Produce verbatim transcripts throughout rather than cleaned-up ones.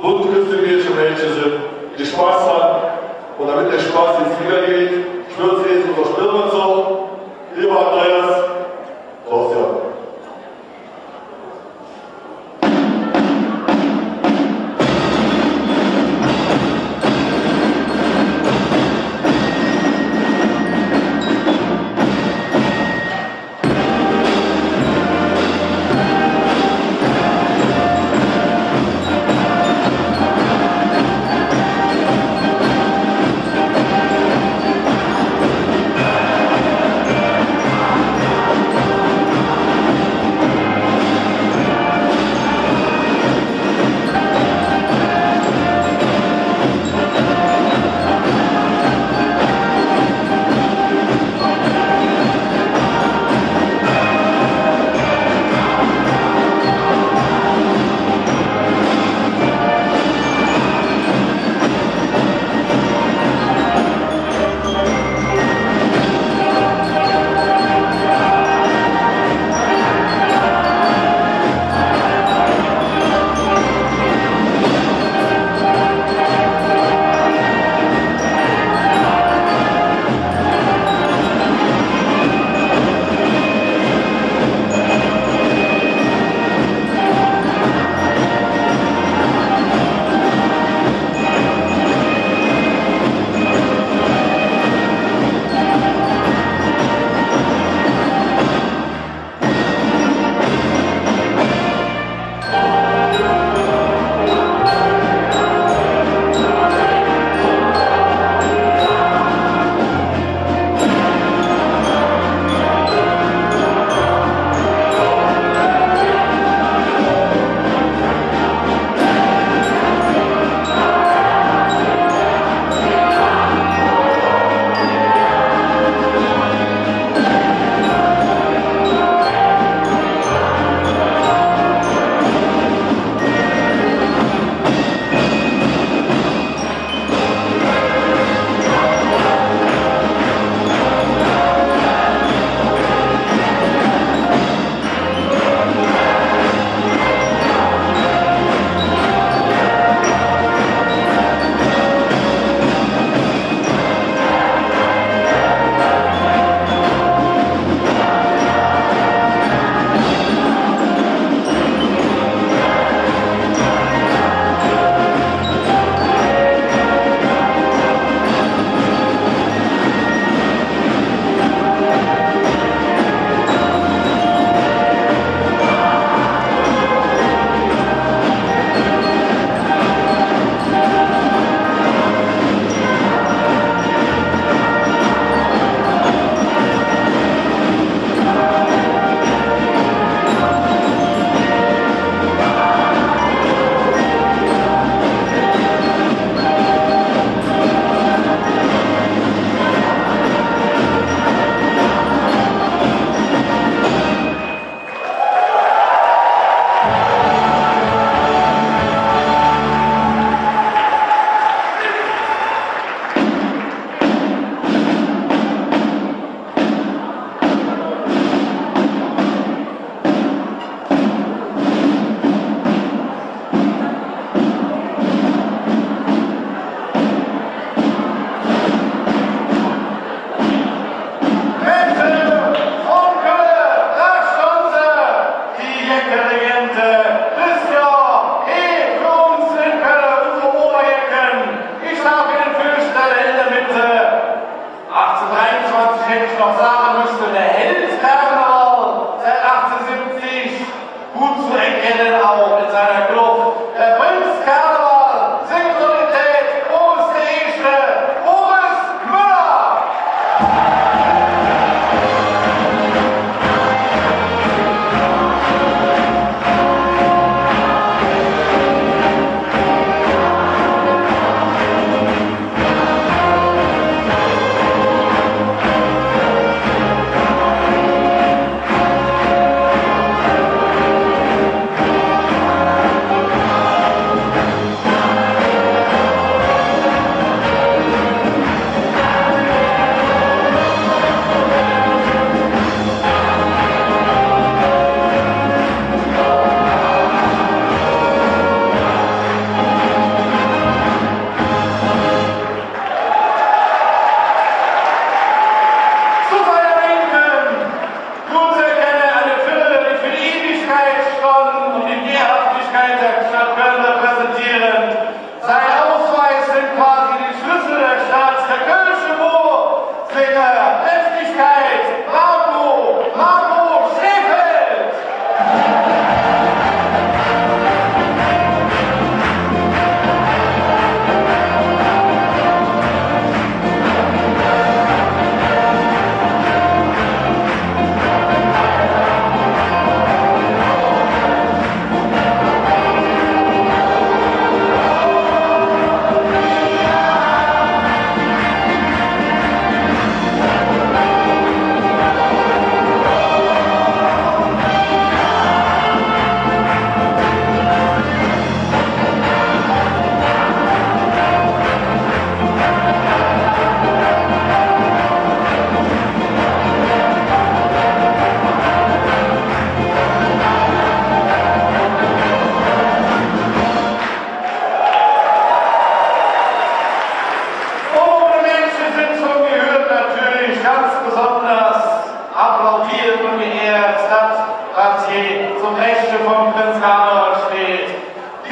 bunt-künstlerische Mädchen sind, die Spaß haben. Und damit der Spaß jetzt wieder geht, stürzt jetzt unser Stürmer so. Lieber Andreas, raus ja. Thank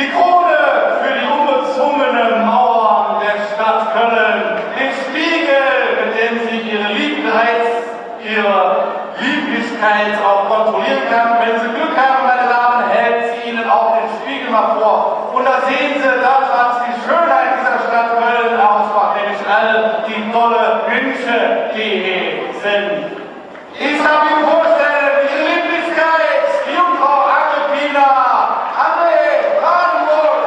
Die Krone für die unbezwungenen Mauern der Stadt Köln, den Spiegel, mit dem sie ihre Lieblichkeit, ihre Lieblichkeit auch kontrollieren kann. Wenn Sie Glück haben, meine Damen, hält sie Ihnen auch den Spiegel mal vor. Und da sehen Sie das, was die Schönheit dieser Stadt Köln ausmacht, nämlich all die tolle Wünsche, die hier sind. Ich darf Ihnen vorstellen, Ihre Lieblichkeit, die Jungfrau Agrippina André Brandenburg.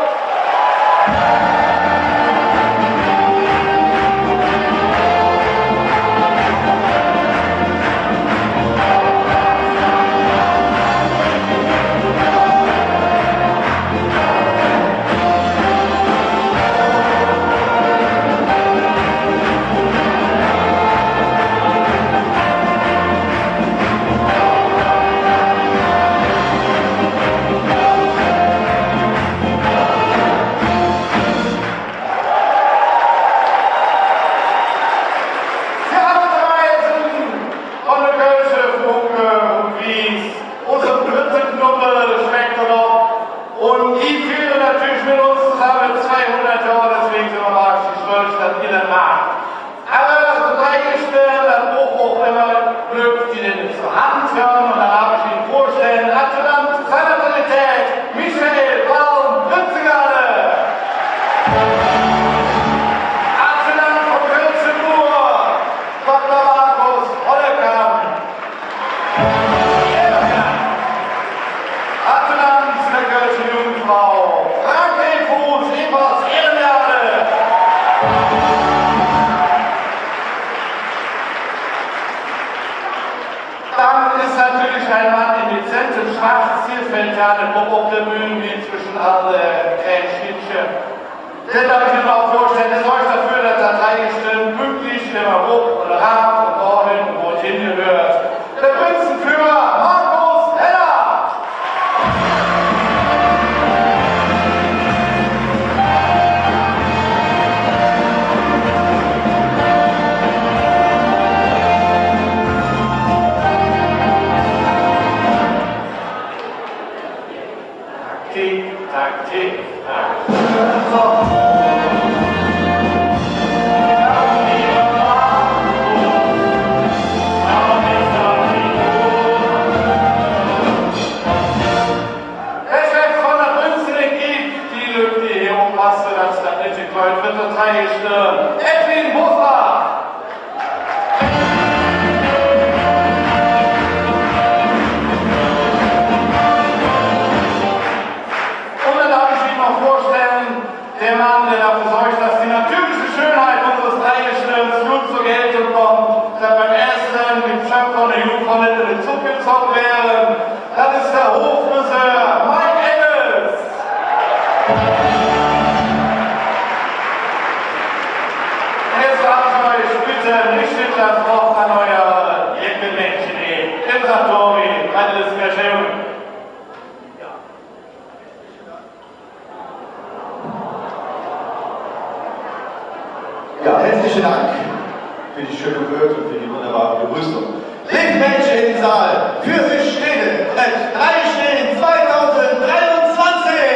Ja, herzlichen Dank für die schöne Wörter und für die wunderbare Begrüßung. Lichtmenschen im Saal, für sich stehen, at drei stehen zwanzig dreiundzwanzig!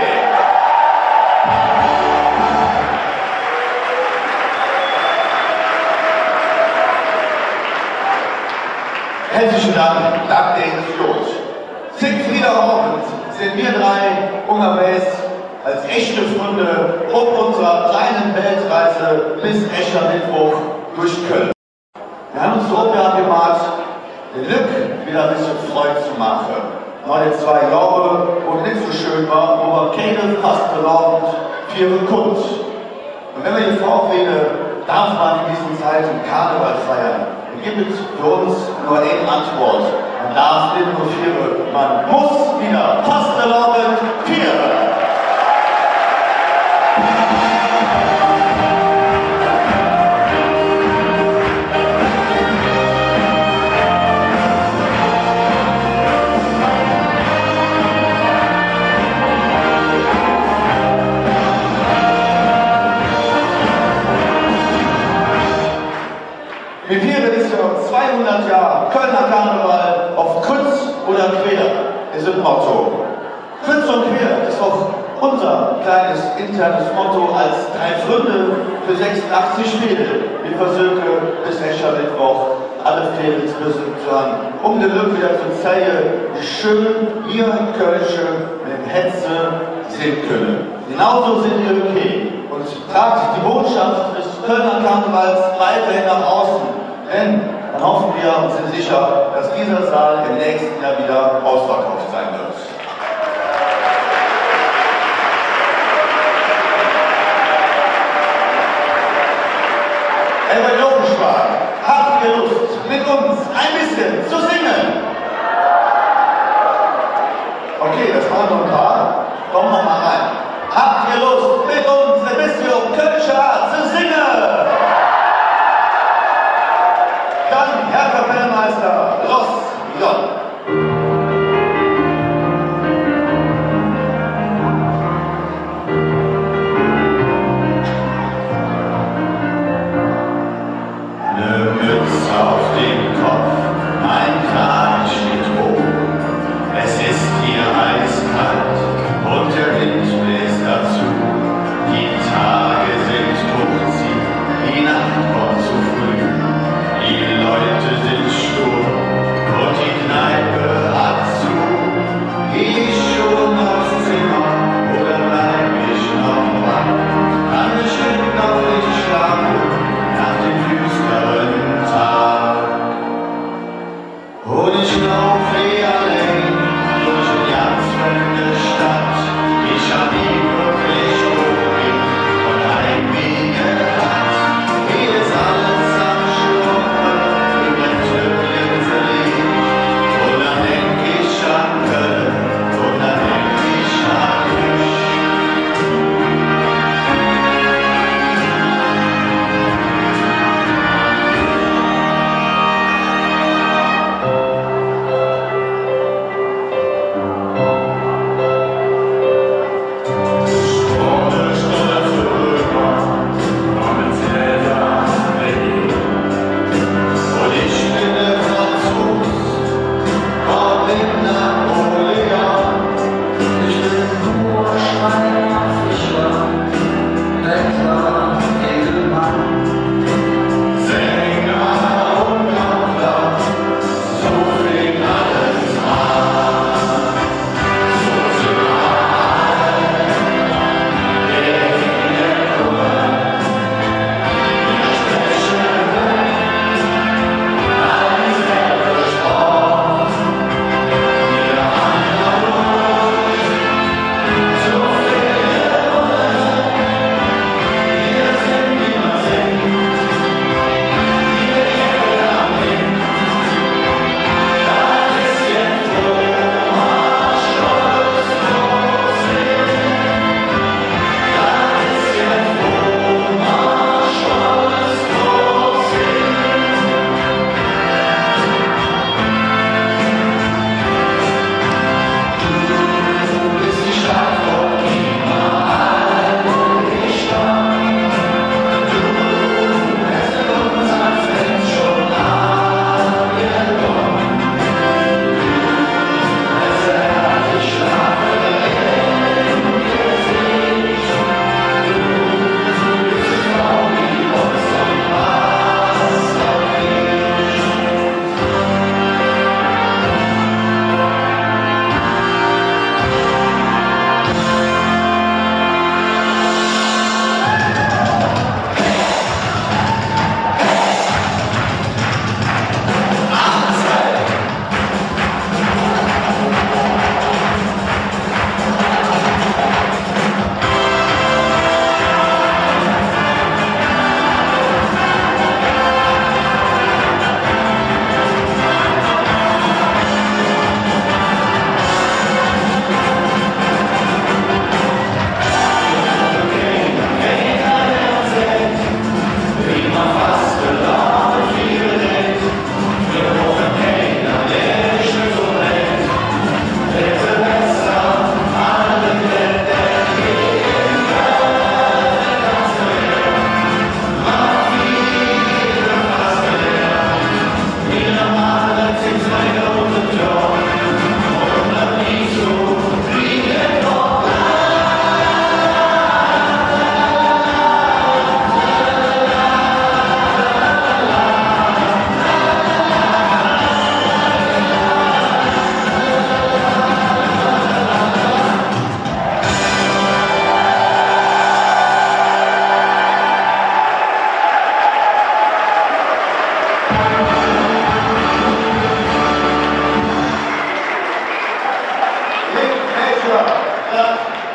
Herzlichen Dank, dank der Institut. Siegfriederabend sind wir drei Ungarmäß als echte Freunde auf unserer kleinen Weltreise bis Eschermittwoch durch Köln. Wir haben uns so gemacht, den Glück wieder ein bisschen Freude zu machen. Nach den zwei Jahren, wo es nicht so schön war, wo wir keine Fastenabend für Kunst. Und wenn wir die Vorrede, darf man in diesen Zeiten Karneval feiern. Dann gibt es für uns nur eine Antwort. Man darf nicht nur vieren, man muss wieder Fastenabend vieren. Wir feiern dieses Jahr zweihundert Jahre Kölner Karneval auf Kreuz oder Quer. Ist ein Motto. Kreuz und Quer. unser kleines internes Motto als drei Freunde für sechsundachtzig Spiele. Wir versuchen bis Eschermittwoch alle Fäden zu besuchen, um den Glück wieder zu zeigen, wie schön ihr Kölsche mit Hetze sind können. Genauso sind wir okay und tragt die Botschaft des Kölner Karnevals weiterhin nach außen. Denn dann hoffen wir und sind sicher, dass dieser Saal im nächsten Jahr wieder ausverkauft sein wird. Elber Jochenspark, habt ihr Lust, mit uns ein bisschen zu singen? Okay, das waren noch ein paar. Kommen wir mal rein. Habt ihr Lust, mit uns ein bisschen auf Kölsche Art zu singen? Dann, Herr Kapellmeister, los, Jon.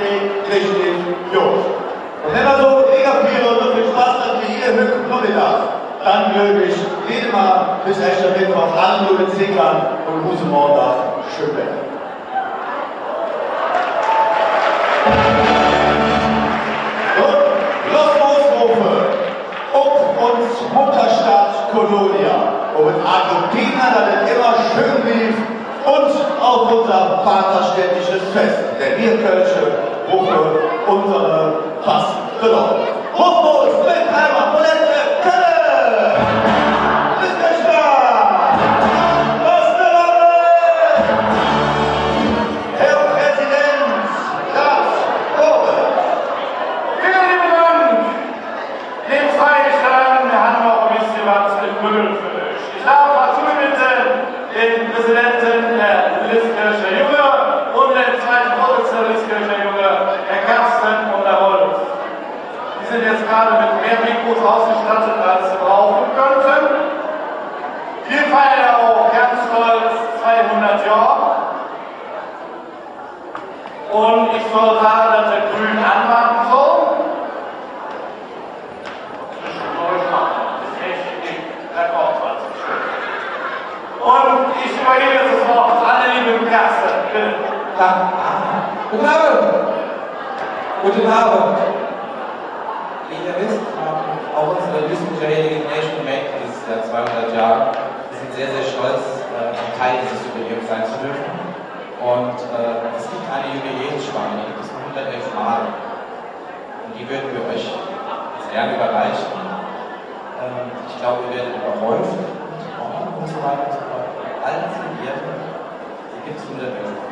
geht richtig los. Und wenn man so mega so viel Spaß hat, wie ihr Höhe Knolle da, dann würde ich jedes Mal bis echter Mittwoch alle nur mit Singern und Husemordach schön werden. Und Mutterstadt Kolonia, wo mit Argentina dann immer schön lief und auf unser vaterständisches Fest, der Bierkölsche Woche, unsere Fasten. Genau. Hochmus, Wildheimer, Polette, Kölle! Bis gleich da! Was für Leute! Herr Präsident, das Woche! Vielen Dank! Dem Freistand, wir haben noch ein bisschen was im Müll für euch. Ich darf mal zubitten, den Präsidenten der Liskircher Junge und den zweiten Vorsitzenden der Liskircher Junge, Herr Carsten und Herr Wolf. Die sind jetzt gerade mit mehr Mikros ausgestattet, als sie brauchen könnten. Wir feiern auch ganz stolz zweihundert Jahre. Und ich soll sagen, dass der Grün anmachen soll. Und ich übergebe das Wort an den lieben Carsten. Bitte. Guten Abend! Guten Abend! Wie ihr wisst, haben auch unsere Liskircher Nation Make dieses Jahr zweihundert Jahre. Wir sind sehr, sehr stolz, äh, Teil dieses Jubiläums sein zu dürfen. Und äh, es gibt eine Jubiläumsspanne, die gibt es nur hundertelf Mal. Und die würden wir euch jetzt gerne überreichen. Ähm, ich glaube, ihr werdet überhäuft und so weiter und so fort. Allen sind Ehren, die gibt es hundertelf Mal.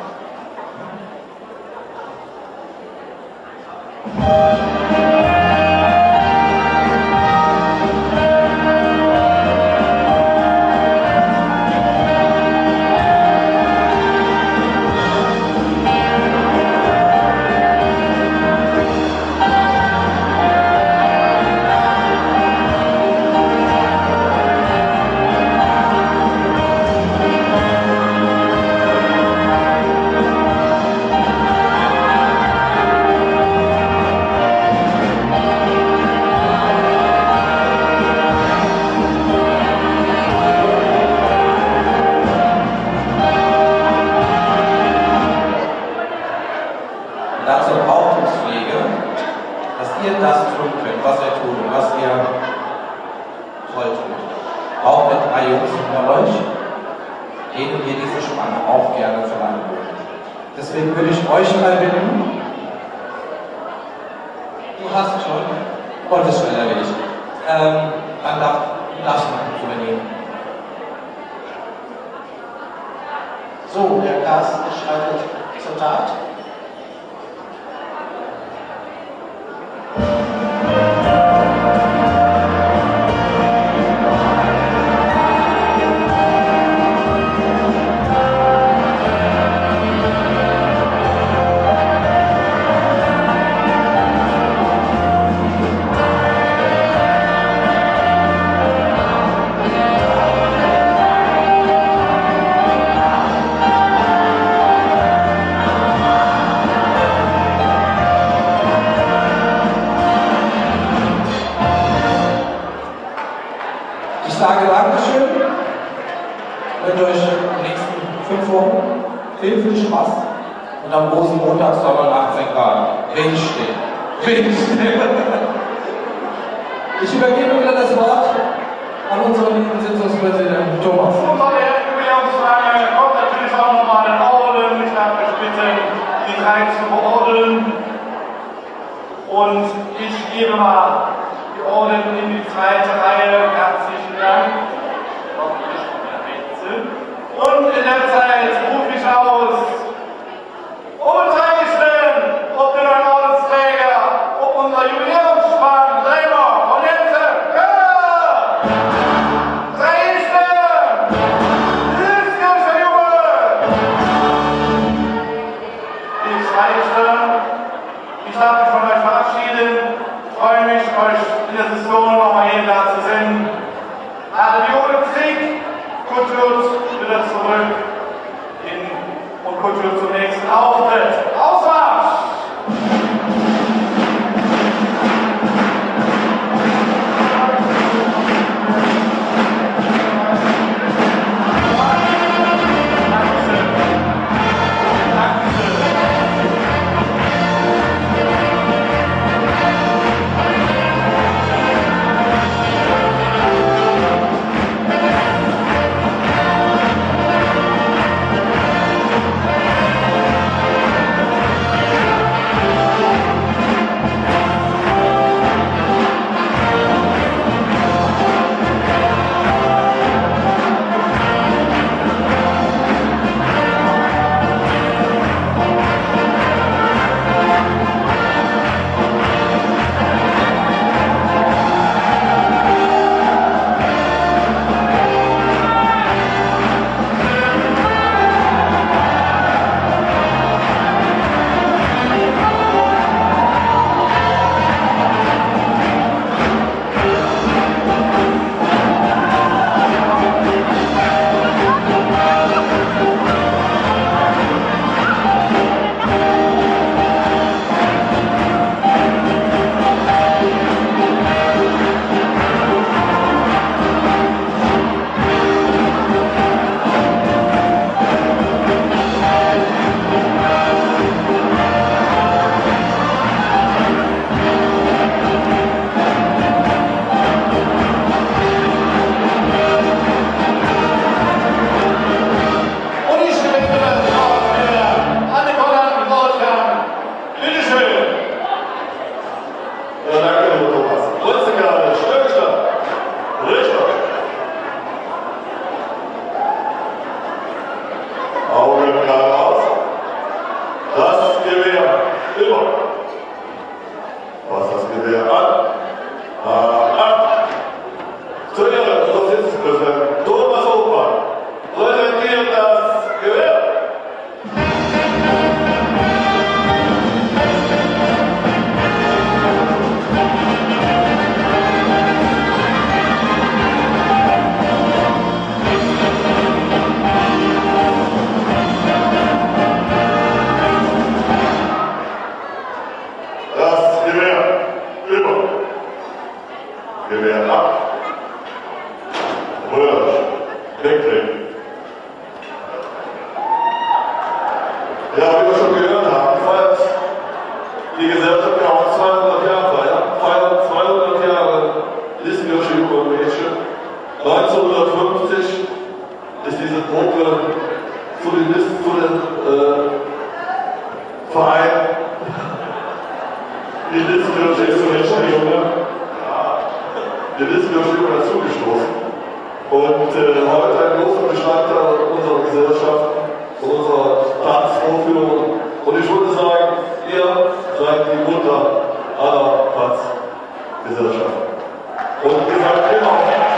Deswegen würde ich euch mal bitten, du hast es schon, Gottes schneller will ich, ähm, dann darf, du darfst mal übernehmen. So, der Carsten schreitet zur Tat. Ich sage Dankeschön, wünsche euch die nächsten fünf Wochen viel, viel Spaß und am Rosenmontag Sommer achtzehn Grad. Wind steht. Wind steht. Ich übergebe wieder das Wort an unseren lieben Sitzungspräsidenten Thomas. Unter der Jubiläumsfeier kommt natürlich auch nochmal ein Orden. Ich darf euch bitten, die drei zu beordnen. Und ich gebe mal die Orden in die zweite Reihe. Herzlichen Dank. Und in der Zeit rufe ich aus, unterrichten, ob wir einen Ordensträger, ob unser Jubiläumsspann, Bremer, von Jense, Kölle, Dresden, Liskircher Junge. Ich reiche, ich darf mich von euch verabschieden, freue mich, euch in der Session nochmal hier da zu sehen. Alle Jungen Krieg, Kultur wieder zurück in, und Kultur zum nächsten Auftritt. Ausmarsch! wir wehren ab. Röhrsch, wegdrehen. Ja, wie wir schon gehört haben, feiert die Gesellschaft ja auch zweihundert Jahre feiern. Feiert zweihundert Jahre Listengersche Jugendmädchen. neunzehnhundertfünfzig ist diese Gruppe zu den Listen, zu den äh, Verein. Die Listenkirche ist so nicht Junge. Ja, die Listenkirche ist dazugestoßen. Und äh, heute ein großer Bestandteil unserer Gesellschaft, unserer Tanzvorführung. Und ich würde sagen, ihr seid die Mutter aller Tanzgesellschaften. Und ihr seid immer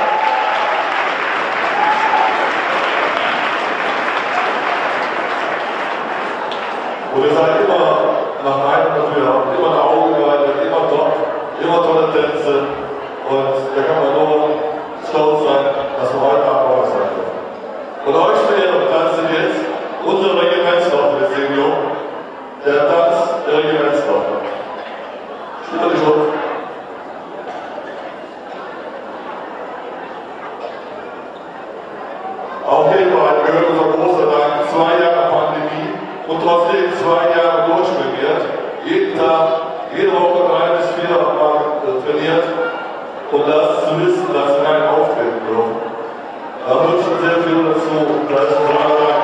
Und ihr seid immer nach meinem Gefühl, habt immer eine Augen gehalten, immer top, immer tolle Tänze. Und da kann man nur stolz sein, dass wir heute Abend auch sein dürfen. Und euch fehlen tanzen jetzt unsere Regimentsleute, wir sind jung. Der Tanz der Regimentsleute. Stimme dich auf. Auch hierbei gehört unser großer Dank, zwei Jahre Pandemie und trotzdem zwei Jahre durchtrainiert. Jeden Tag, jede Woche drei bis vier Mal äh, trainiert, um das zu wissen, dass wir rein auftreten dürfen. Da wird schon sehr viel dazu. Da ist unser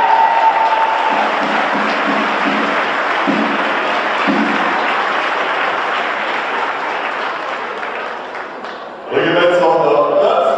Regimentstochter, das.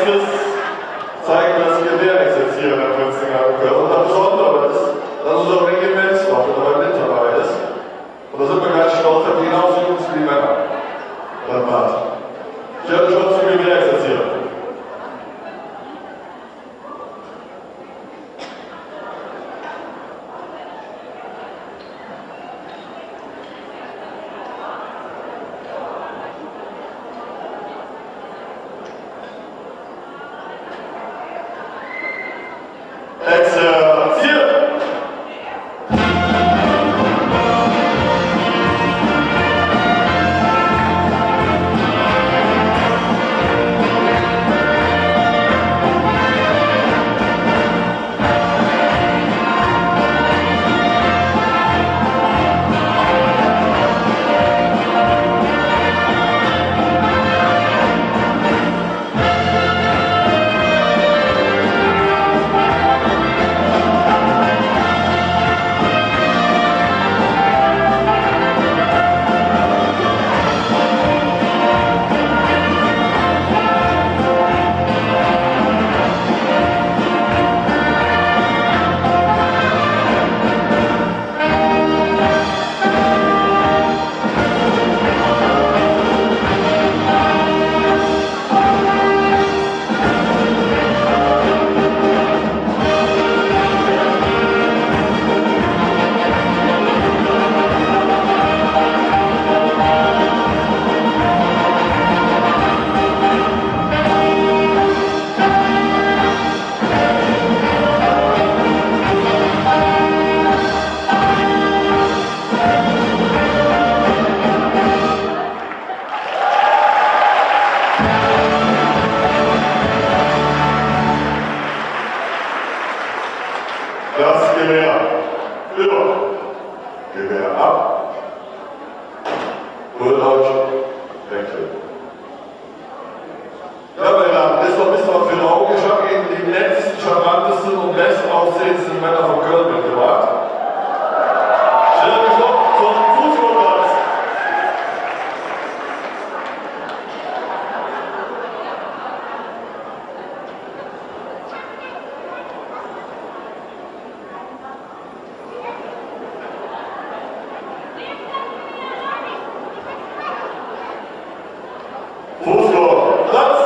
nächstes zeigen wir das Gewehrexerzieren der Prinzinger Chor. Und das Besondere ist, dass unser Regimentswache dabei mit dabei ist. Und da sind wir ganz stolz, dass die genauso Jungs wie die Männer das macht. Stellt euch schon zum Gewehrexerzieren. Das Gewehr über, Gewehr ab, holt euch, wechseln. Ja, meine Damen, das ist doch ein bisschen was für die Augen. Ich habe Ihnen die nettesten, charmantesten und besten aussehendsten Männer von Köln mitgebracht. Stellt euch doch zum Fußballplatz. Fußballplatz.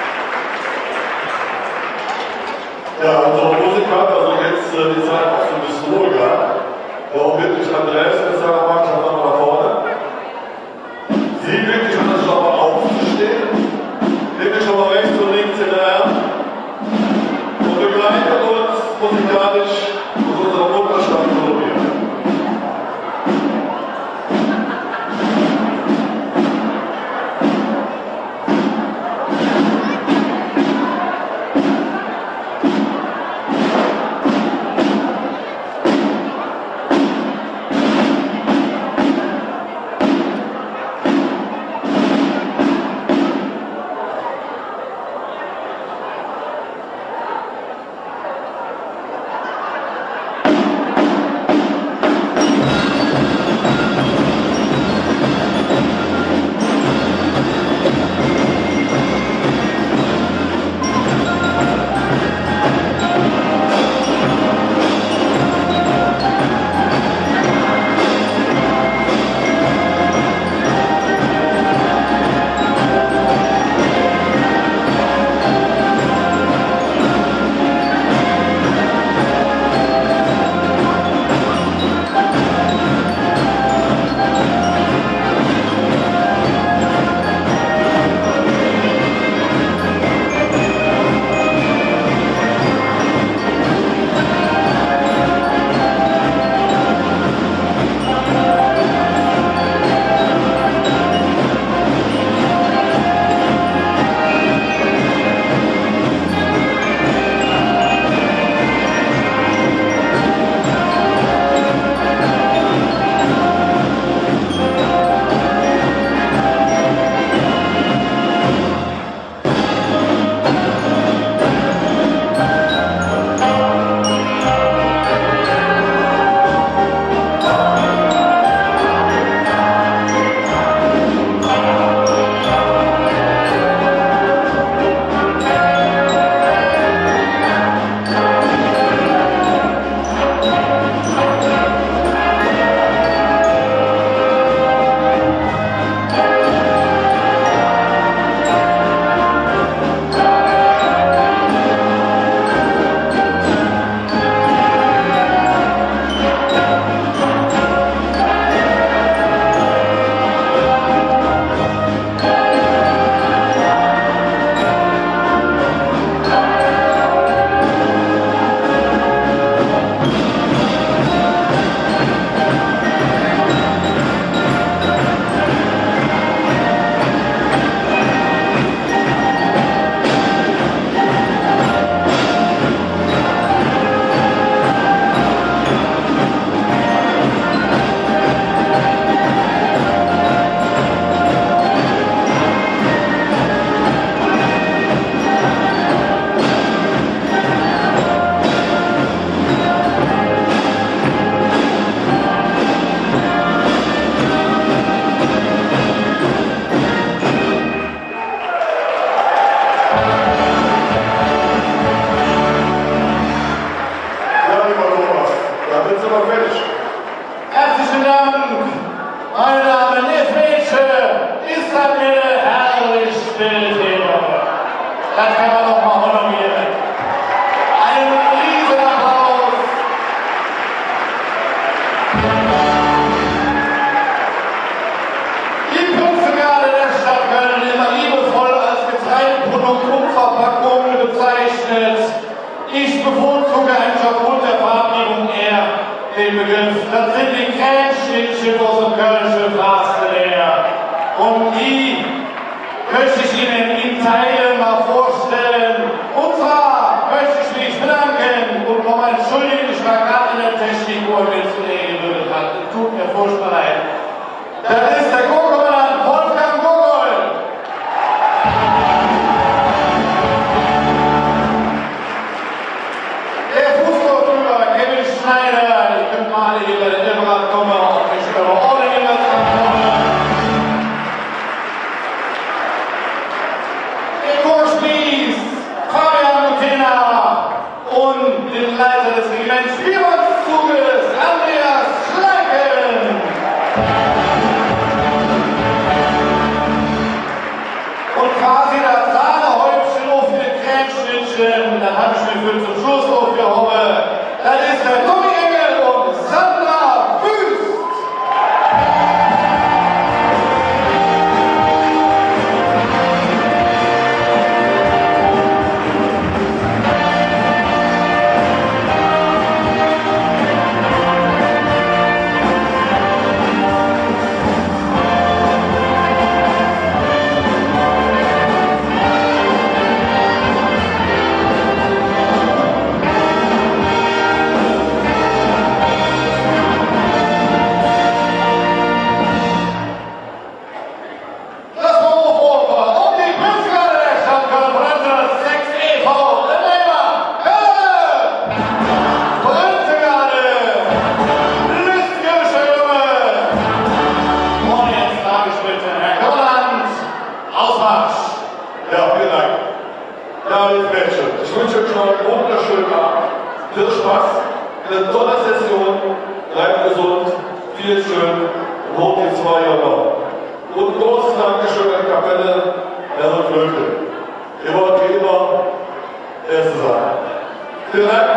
Ja, unsere Musiker, also jetzt, äh, die Zeit auch so ein bisschen Darum bitte ich Andreas mit seiner Mannschaft nochmal nach vorne. Sie wirklich an der Schraube aufzustehen. Bitte schon mal rechts und links hinterher. Und begleitet uns musikalisch aus unserer Mutterstadt Kolumbien. Zum Schluss aufgehoben. Das ist der Tommy Engel und Sandra Viel Spaß, eine tolle Session, bleibt gesund, viel schön und hoch die zwei Jahre. Und ein großes Dankeschön an die Kapelle, Herr und Flöte. Ihr wollt wie immer Erste sein. Vielen Dank.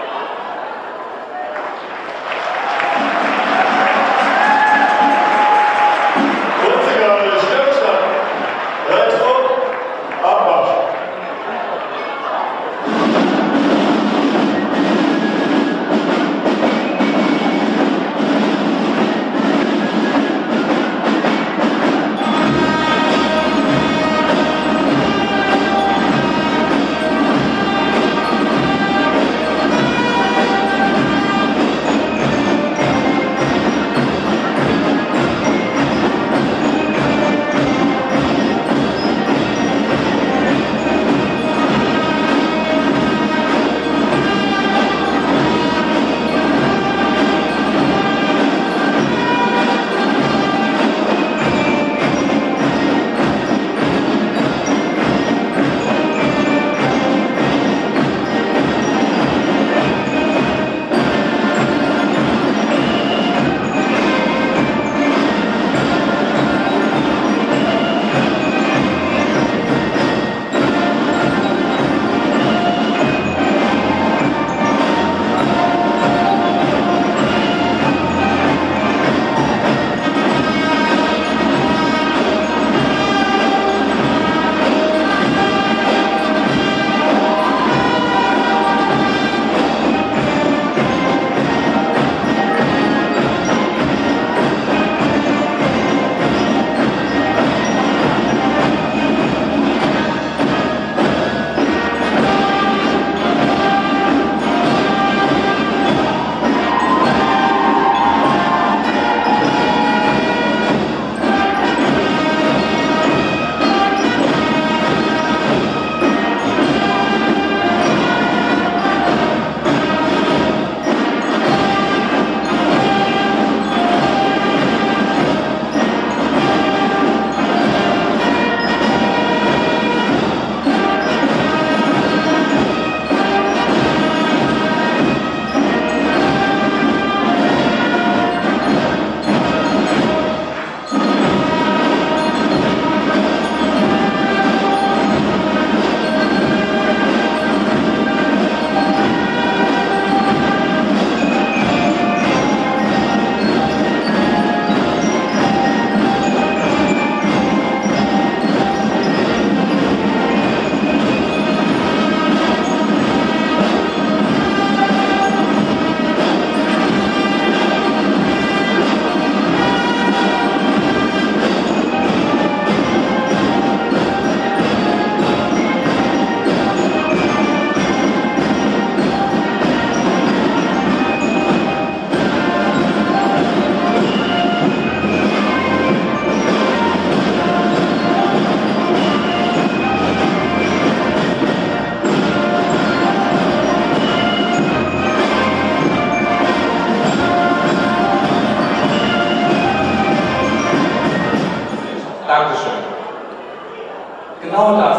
Genau das.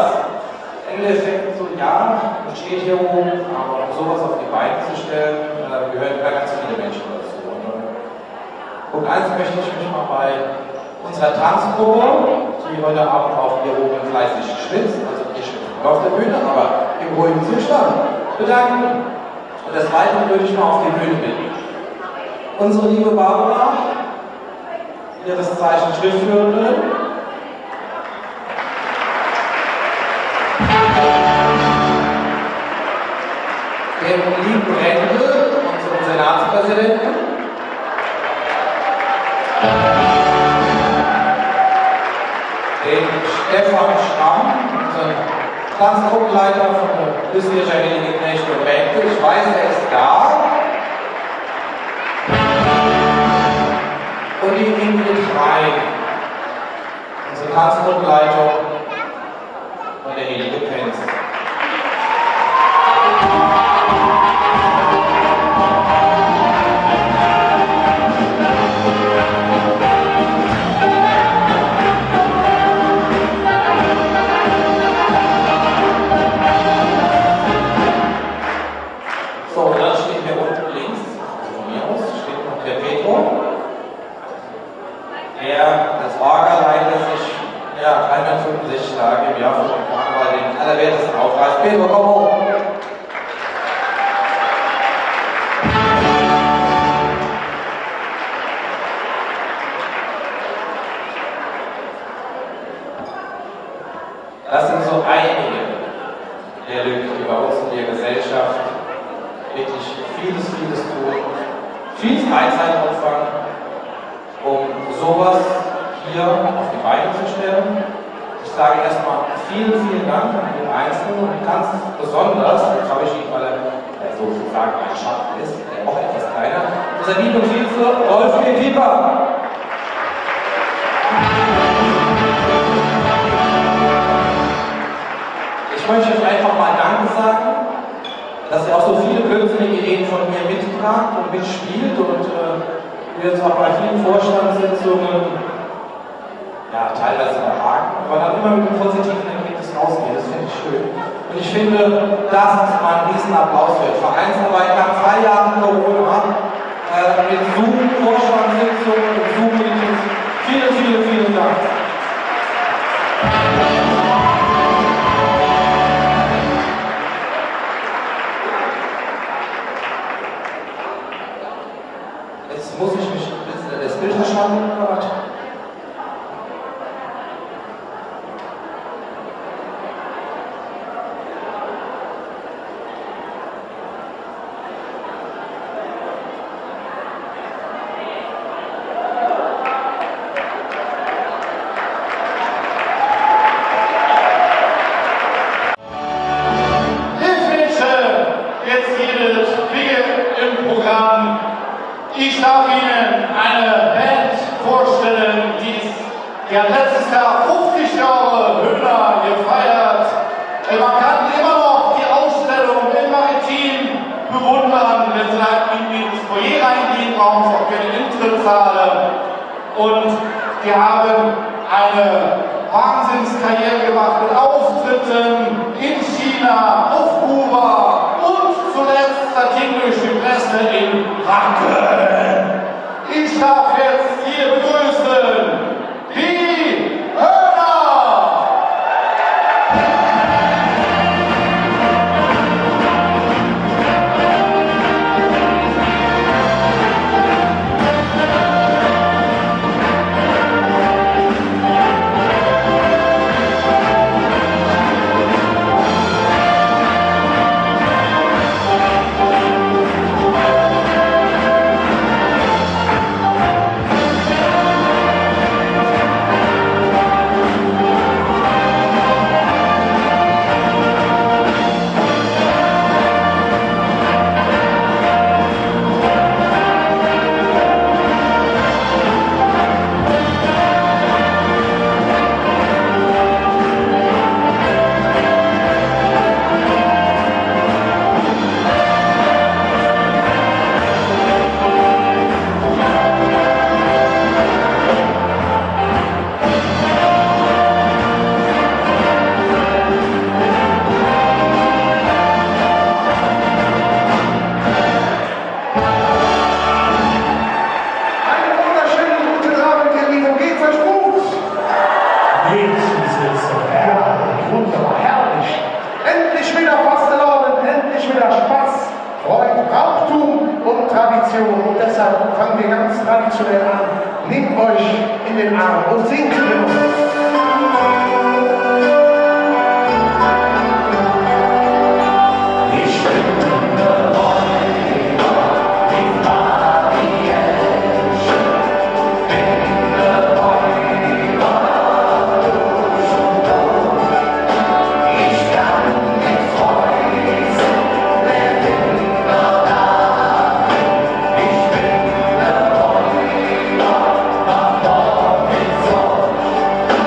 Im Endeffekt so, ja, das steht hier oben, aber um sowas auf die Beine zu stellen, äh, gehören ganz viele Menschen dazu. Und, Punkt eins möchte ich mich mal bei unserer Tanzgruppe, die heute Abend auch hier oben fleißig schwitzt, also nicht auf der Bühne, aber im ruhigen Zustand, bedanken. Und des Weiteren würde ich mal auf die Bühne bitten. Unsere liebe Barbara, ihres Zeichens Schriftführerin, den lieben Rendel, unseren Senatspräsidenten, den Stefan Schramm, unseren Tanzgruppenleiter von der Bismarcker Heilige Knecht und Mägde. Ich weiß, er ist da. Und die Ingrid Rein, unsere Tanzgruppenleitung von der Heilige Penz. So, und dann steht hier unten links, von mir aus, steht noch der Petro, der als Orgeleiter sich ja, dreihundertfünfundsechzig Tage im Jahr für den Karneval den Allerwertesten aufreißt. Petro, komm hoch! Das sind so einige der Lücken, die bei uns in der Gesellschaft wirklich vieles, vieles tun, viel Freizeit opfern, um sowas hier auf die Beine zu stellen. Ich sage erstmal vielen, vielen Dank an den Einzelnen und ganz besonders, das habe ich Ihnen, weil er sozusagen ein Schatten ist, der auch etwas kleiner, unser Liebe und Hilfe, Rolf G. Pieper. Ich möchte euch einfach mal Danke sagen, dass ihr auch so viele blödsinnige Ideen von mir mittragt und mitspielt und äh, wir uns auch bei vielen Vorstandssitzungen ja, teilweise erhaken, aber dann immer mit einem positiven Ergebnis rausgehen. Das finde ich schön. Und ich finde, das ist mal ein Riesenapplaus für Vereinsarbeit nach zwei Jahren Corona, äh, mit Zoom, Vorstandssitzungen und Zoom-Meetings. Vielen, vielen, vielen Dank. Jetzt muss ich mich das Bild verschaffen oder was? Ich darf Ihnen eine Band vorstellen, die ja letztes Jahr fünfzig Jahre Höhner gefeiert. Man kann immer noch die Ausstellung im Maritim bewundern, wenn Sie dann in das Foyer reingehen, brauchen Sie auch keine Intrittshalle. Und wir haben eine Wahnsinnskarriere gemacht mit Auftritten in China, auf Kuba und zuletzt das ging durch die Presse in Wacken. Ich darf jetzt hier begrüßen die Höhner! Und deshalb fangen wir ganz traditionell an. Nehmt euch in den Arm und singt mit uns. Thank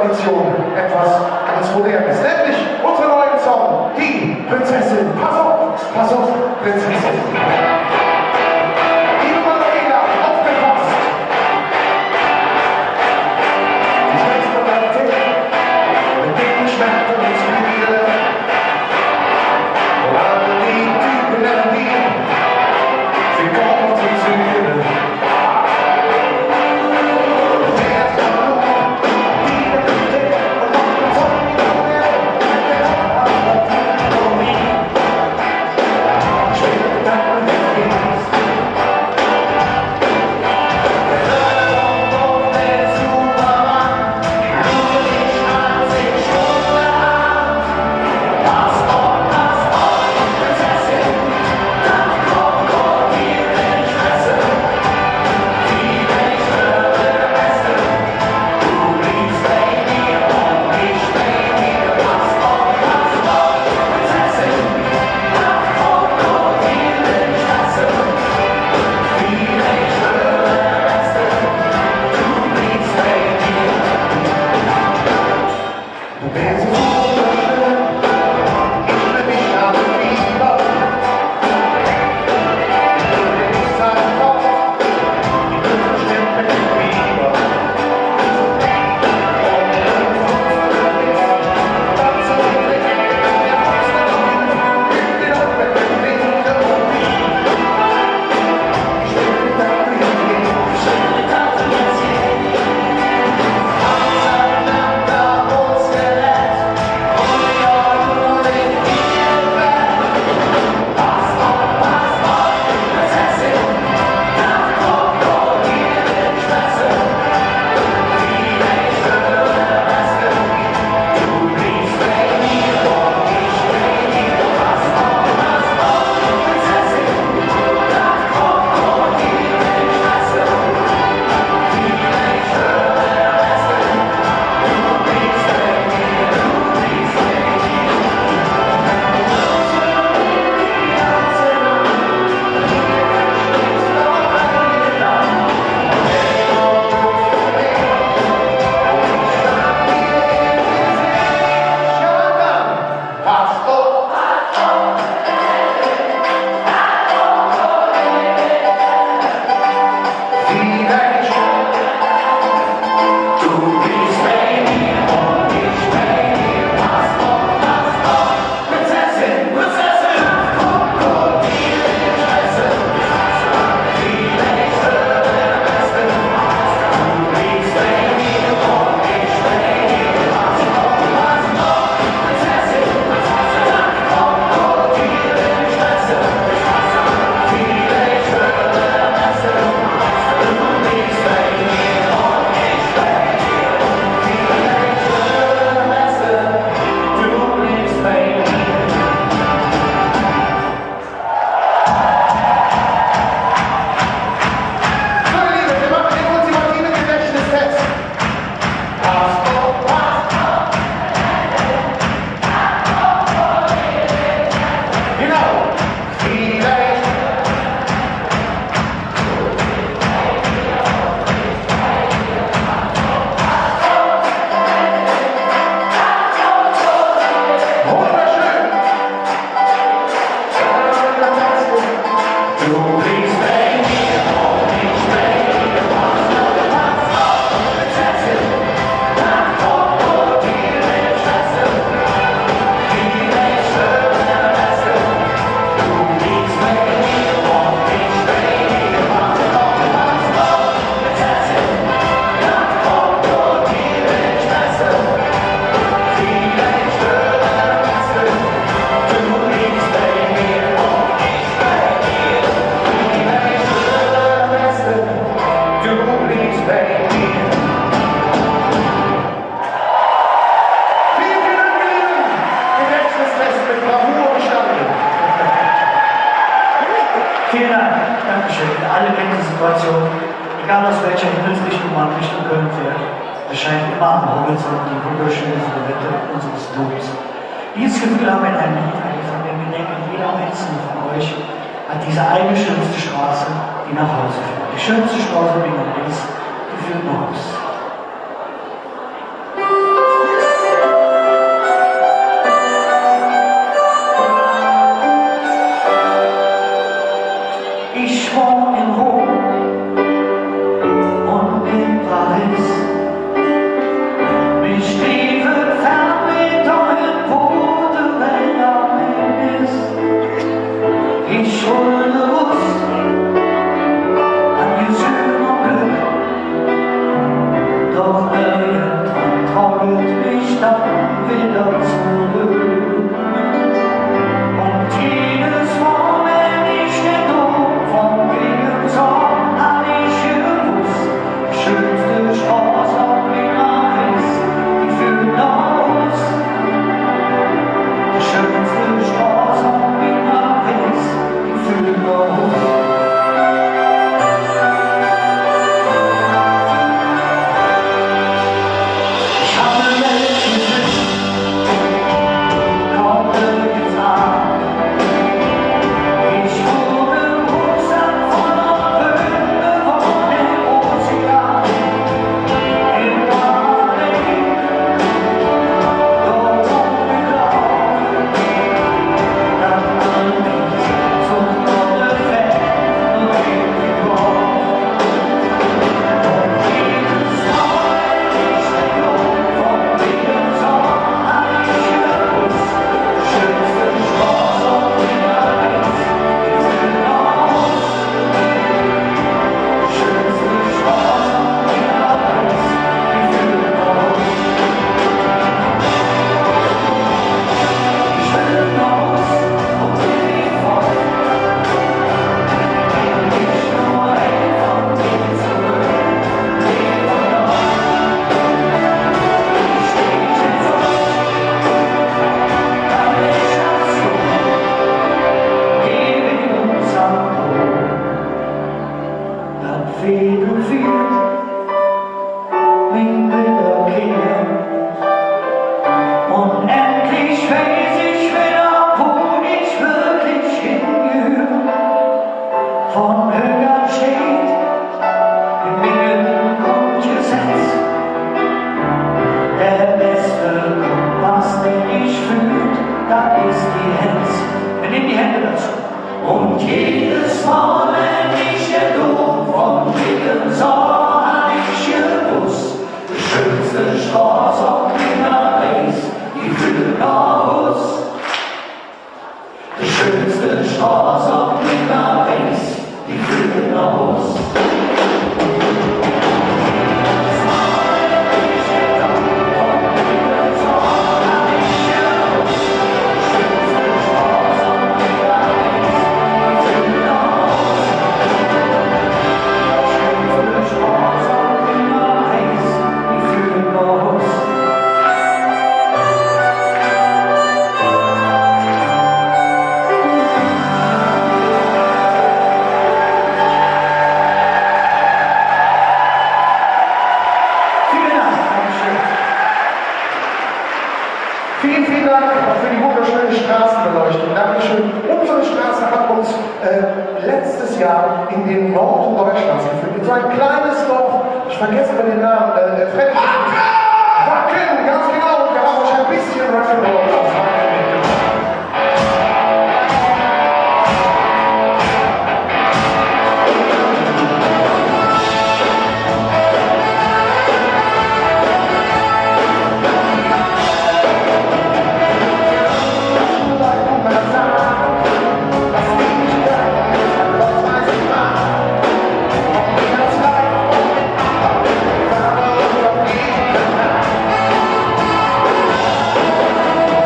Tradition etwas ganz Modernes, nämlich unseren neuen Song, die Prinzessin. Pass auf, pass auf, Prinzessin. Liebe Manuela, aufgepasst. Die Schwester bleibt hin, mit dicken Schmerzen und Zwiebeln. Und alle die Typen nennen die, sie kommen zum Zügeln. Vielen Dank, Dankeschön. Alle kennen die Situation, egal aus welcher Himmelsrichtung man Richtung Köln fährt, erscheint immer am Horizont die wunderschöne Silhouette unseres Doms. Dieses Gefühl haben wir in einem Lied eingefangen, denn wir denken, jeder Einzelne von euch hat diese eine schönste Straße, die nach Hause führt. Die schönste Straße, die man ist, die führt nach Hause. war in Rom und in Paris. Mich liebe fern mit euch, wo der Welt am Ende ist. Ich schulde Lust an Gesühl und Glück, doch irgendwann traut mich dann wieder zurück. Und jedes Mal, wenn ich den Druck von wegen sah, hab ich gewusst, die schönste Straße auf meiner Welt, die führt nach uns. Die schönste Straße auf meiner Welt, die führt nach uns. Ich habe eine Welt gesehen, konnte getan. Ich wurde im Rucksack voller Böden von dem Ozean. In Paris, dort umgeglaubt, dann all dies zum neuen Feld und irgendwie braucht. Und jedes Mal, wenn ich den Jungen von wegen sah, hab ich gewusst, die schönste Straße auf meiner Welt, die führt nach uns. Die schönste Straße auf meiner Welt, die führt nach uns. Die führt nach uns und ich fort. Nicht nur ein von dir zurück, lebe noch. Ich steh jetzt auf, keine Station, gebe uns am Boden. Dann Fädel fehlt, min wiederkehr. Und endlich weiß ich wieder, wo ich wirklich hingehöre. Von Höher steht, in Dingen und Gesetz, der beste Kompass, den ich fühlt, das ist die Herz. Wir nehmen die Hände dazu. Und jedes Mal, wenn ich der Dom von Wegen sah, hab ich gewusst, die schönste Straße auf meiner Welt, die führt nach uns. Die schönste Straße auf meiner Welt, die führt nach uns. Jedes Mal, wenn ich der Dom von Wegen sah, hab ich gewusst, die schönste Straße auf meiner Welt, die führt nach uns. Die schönste Straße auf meiner Welt, die führt nach uns. Vielen Dank, Dankeschön. Vielen, vielen Dank für die wunderschöne Straßenbeleuchtung. Dankeschön. Unsere Straße hat uns äh, letztes Jahr in den Norden Deutschlands geführt. In so ein kleines Dorf, ich vergesse mal den Namen, äh, Fred. Wacken, ganz genau. Und wir haben euch ein bisschen Rock'n'Roll aus Wacken mitgebracht. Thank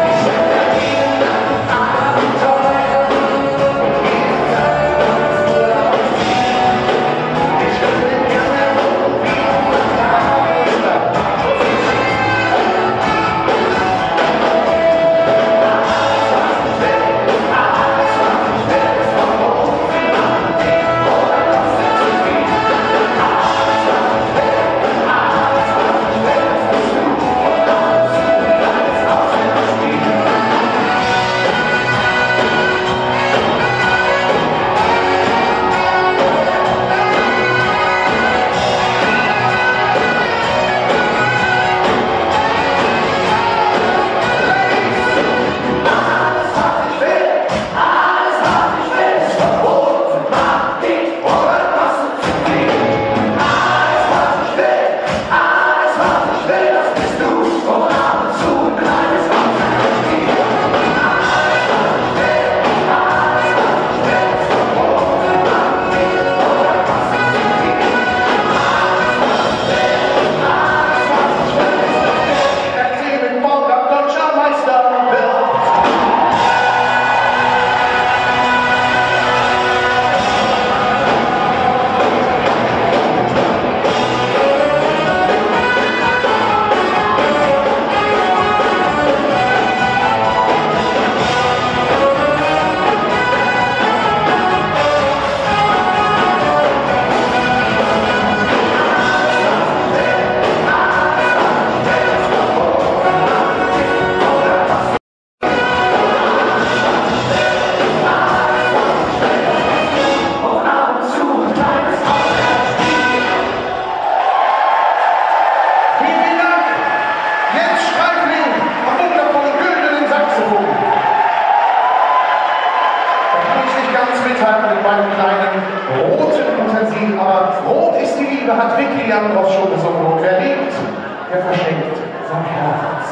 Stil, aber Rot ist die Liebe, hat Vicky Andros schon gesungen. Und wer liebt, der verschenkt sein Herz.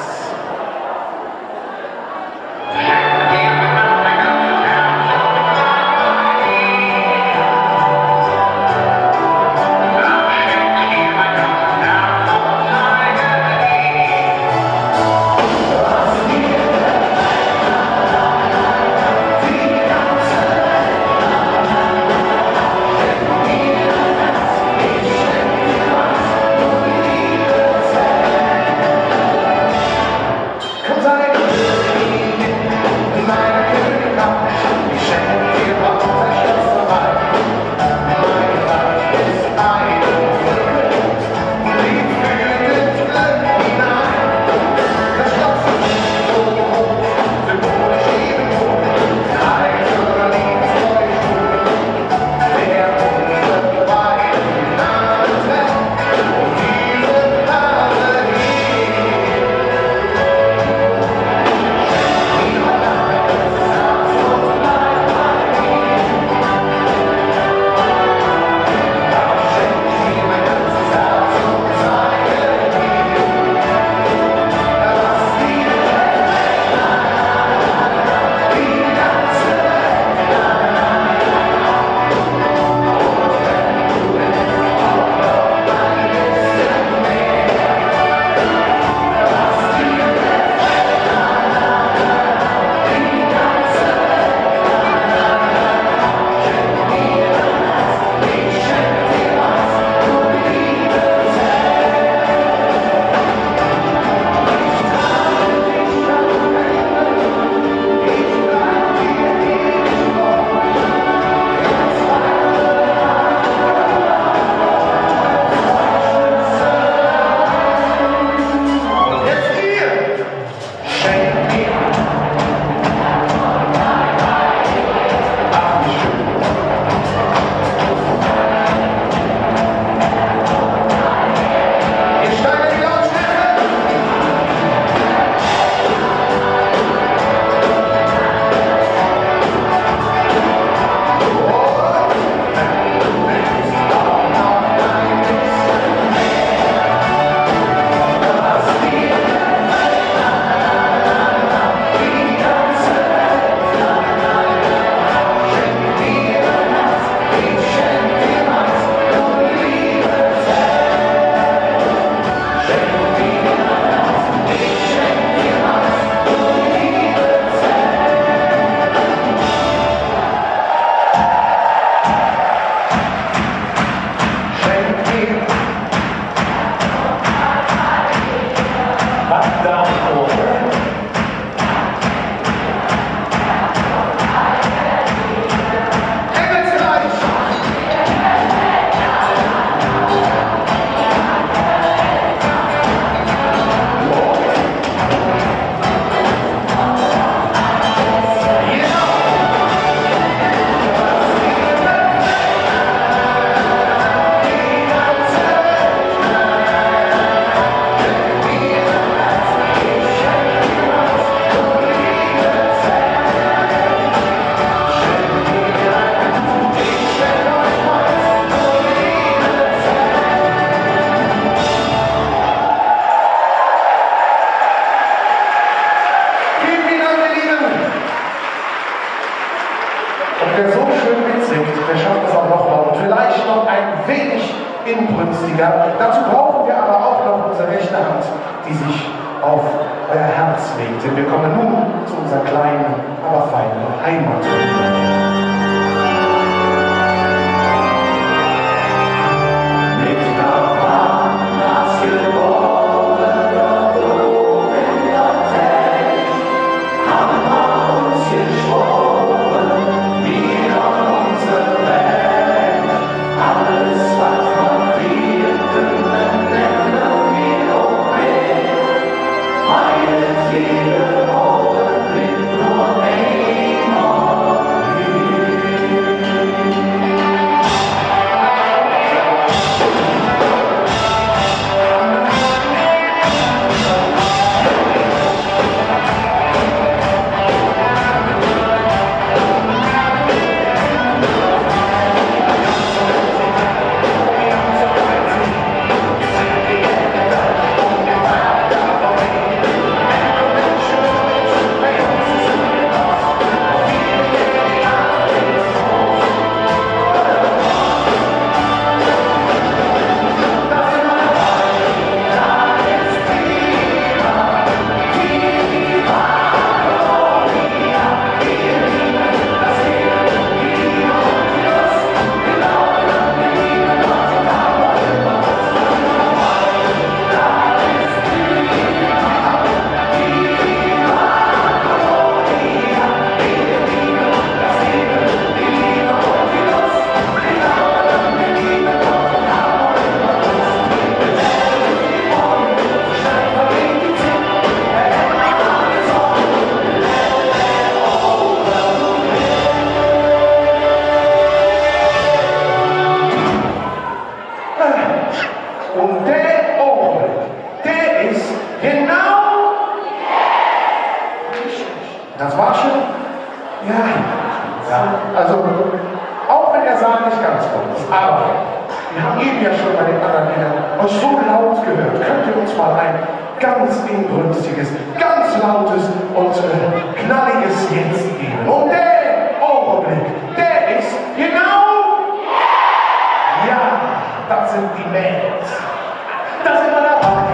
Dazu brauchen wir aber auch noch unsere rechte Hand, die sich auf euer Herz legt. Denn wir kommen nun zu unserer kleinen, aber feinen Heimat. Meine Seele, oh, mit nur ein Mal. Aber wir haben eben ja schon bei den anderen Liedern euch so laut gehört. Könnt ihr uns mal ein ganz inbrünstiges, ganz lautes und äh, knalliges Jetzt geben? Und der Augenblick, der ist genau. Ja, das sind die Mädels. Da sind wir dabei.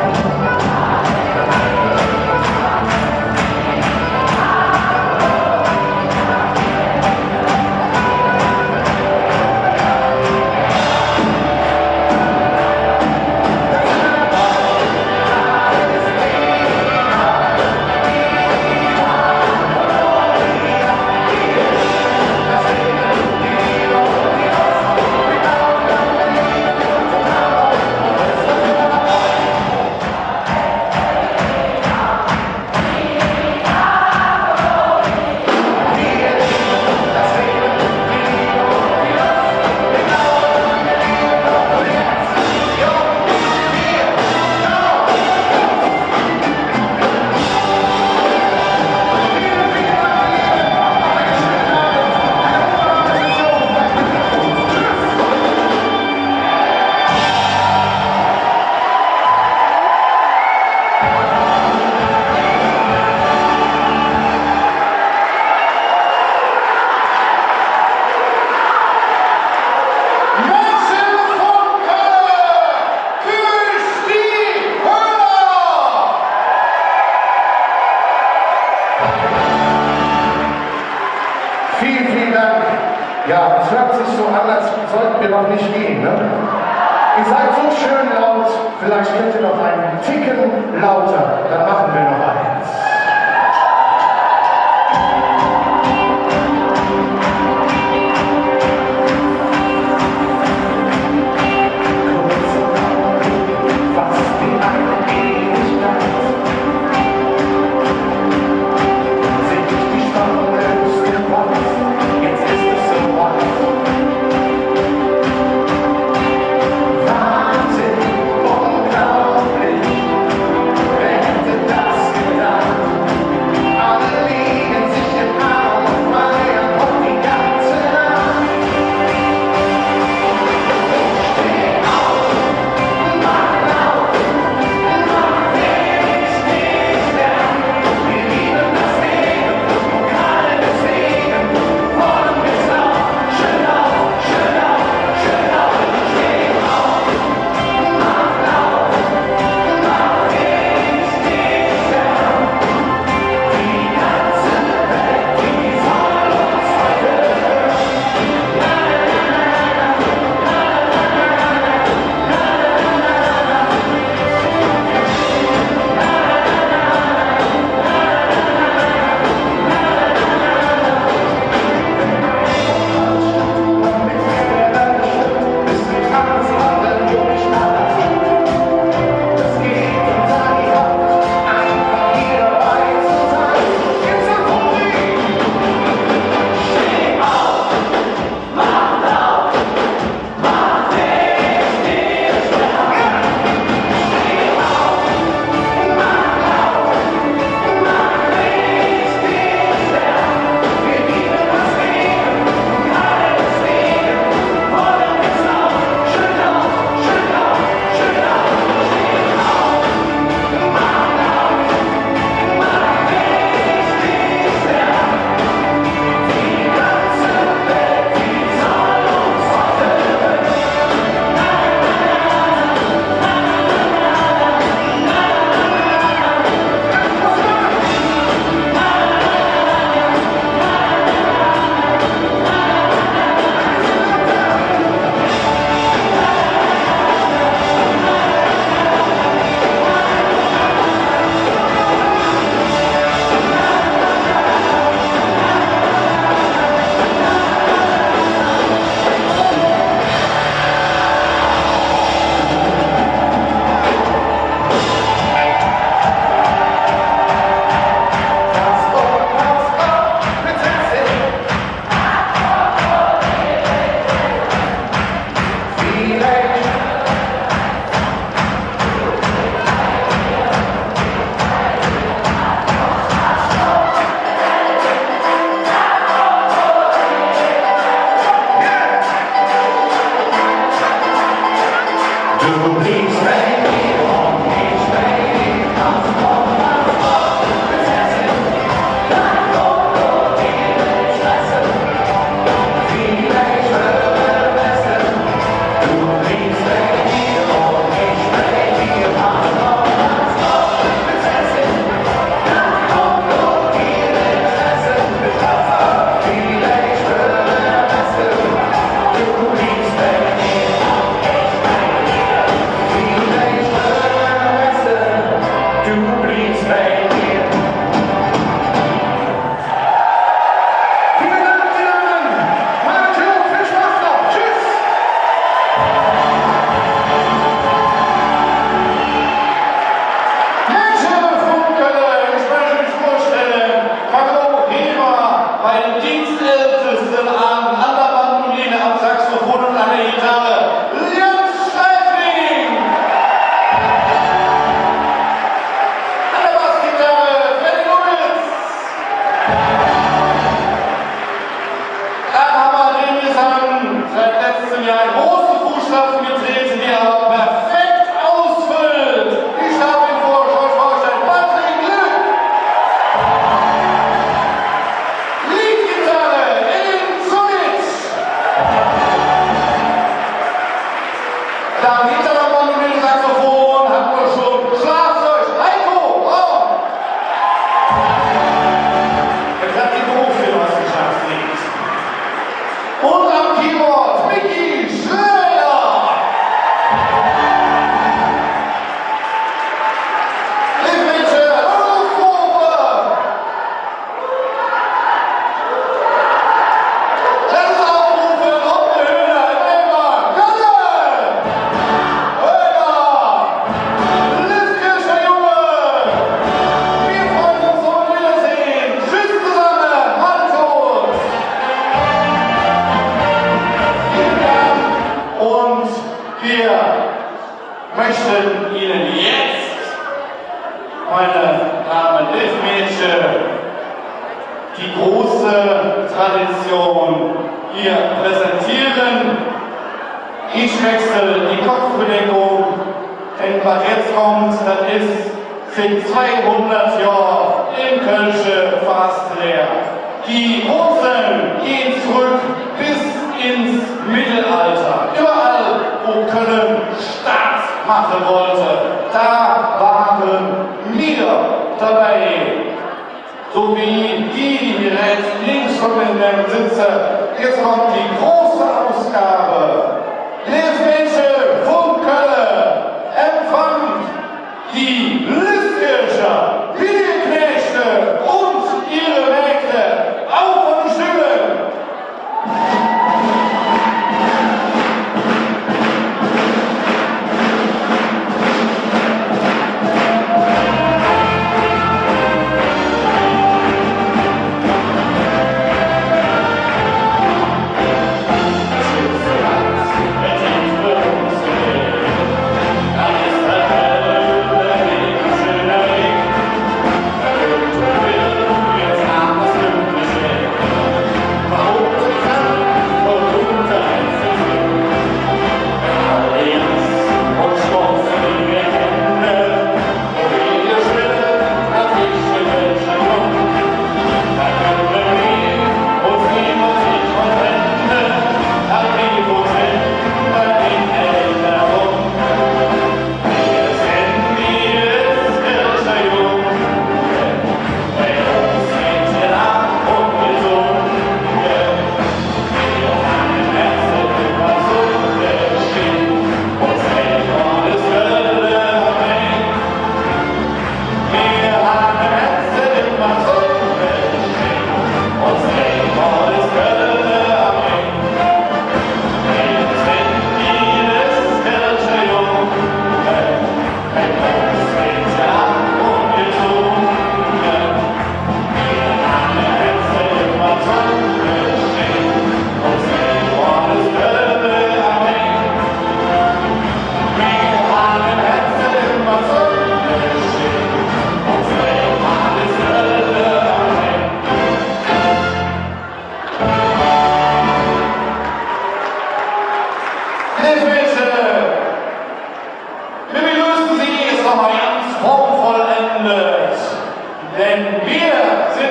Vielen, vielen Dank. Ja, es hört sich so an, als sollten wir noch nicht gehen, ne? Ihr seid so schön laut, vielleicht könnt ihr noch einen Ticken lauter, dann machen wir noch eins. Wahnsinn, unglaublich, wer hätte das gedacht?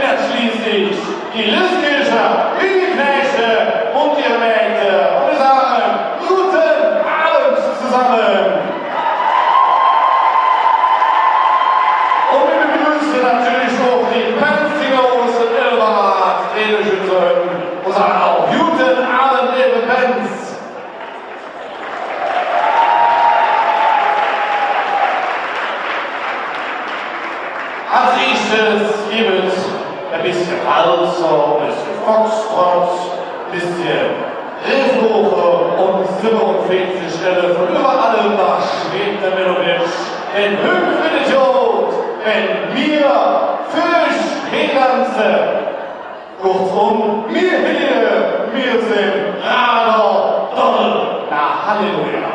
jetzt schließlich die Listkircher, die Knechte und ihre Mägde. Und wir sagen, guten Abend zusammen. Und wir begrüßen natürlich auch die Penzingos und Elberat, Redeschützen, und sagen auch, guten Abend, liebe Penz. Als erstes gibt es ein bisschen Walzer, ein bisschen Foxtrot, ein bisschen Riffbuche und siebenundvierzig Stelle von überall nach schwebt der Meloditsch. Denn Hüpfenidiot, wenn wir Fisch hintanzen. Kurzum, wir hier, wir sind Rader Doll. Na, Halleluja.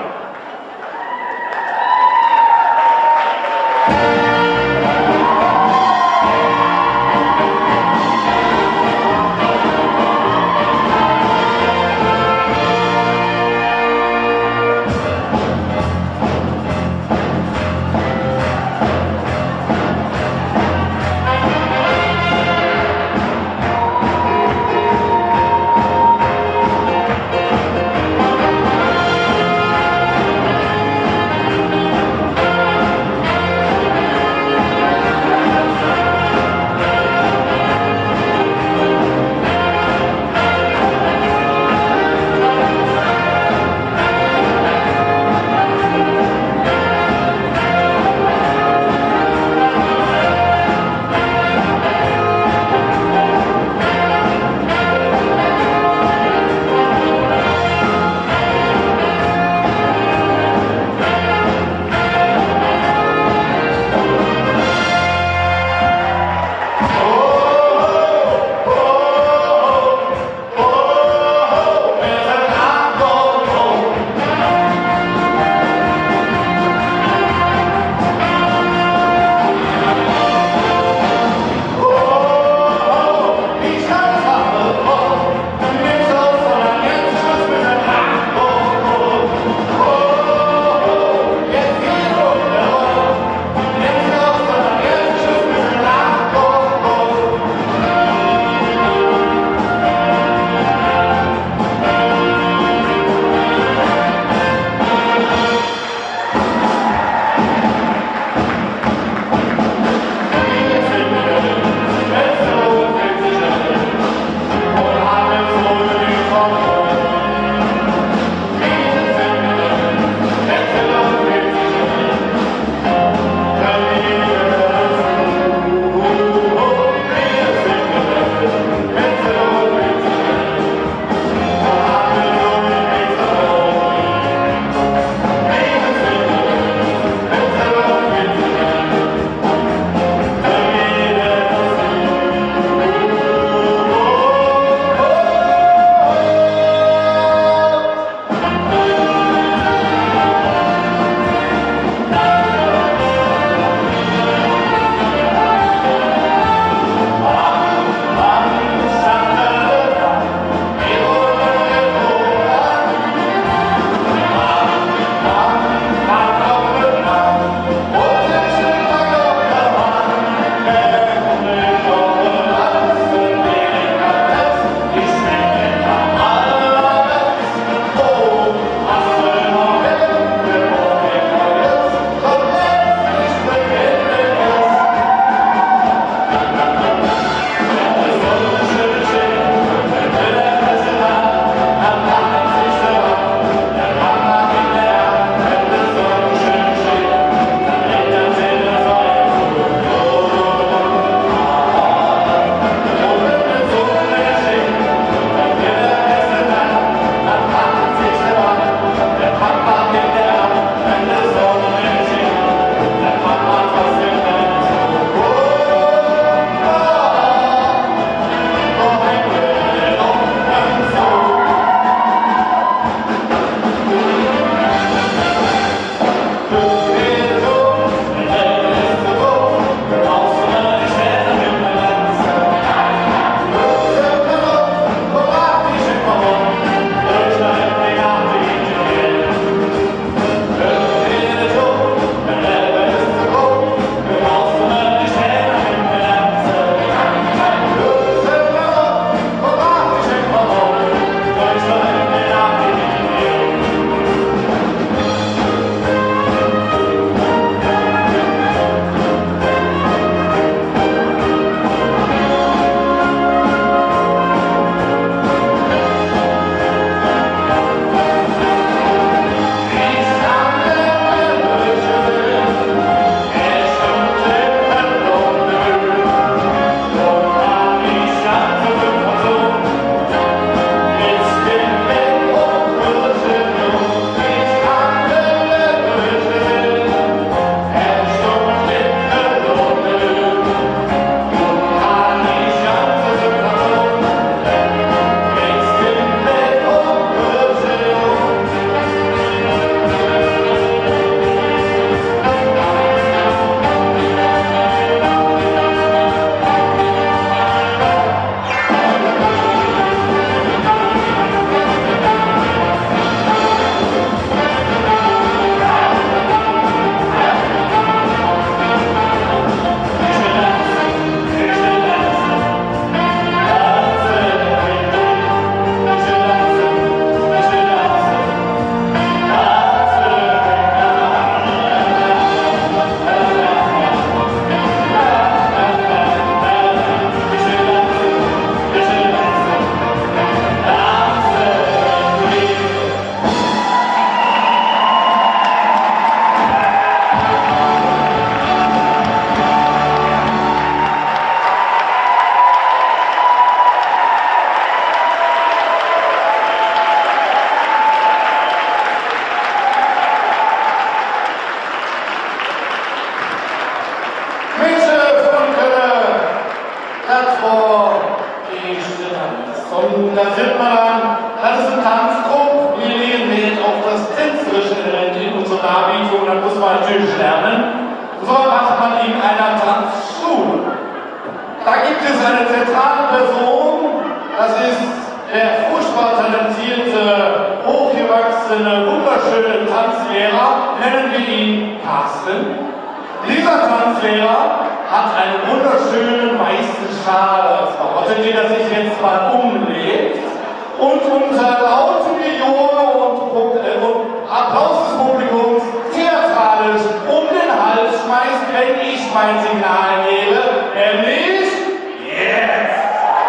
Französisch lernen, so macht man in einer Tanzschule. Da gibt es eine zentrale Person, das ist der furchtbar talentierte, hochgewachsene, wunderschöne Tanzlehrer, nennen wir ihn Carsten. Dieser Tanzlehrer hat einen wunderschönen weißen Schal als Marotte, den er sich jetzt mal umlegt und unter lauten Gejohle und, äh, und Applaus des Publikums theatralisch um den Hals schmeißt, wenn ich mein Signal gebe, nämlich jetzt!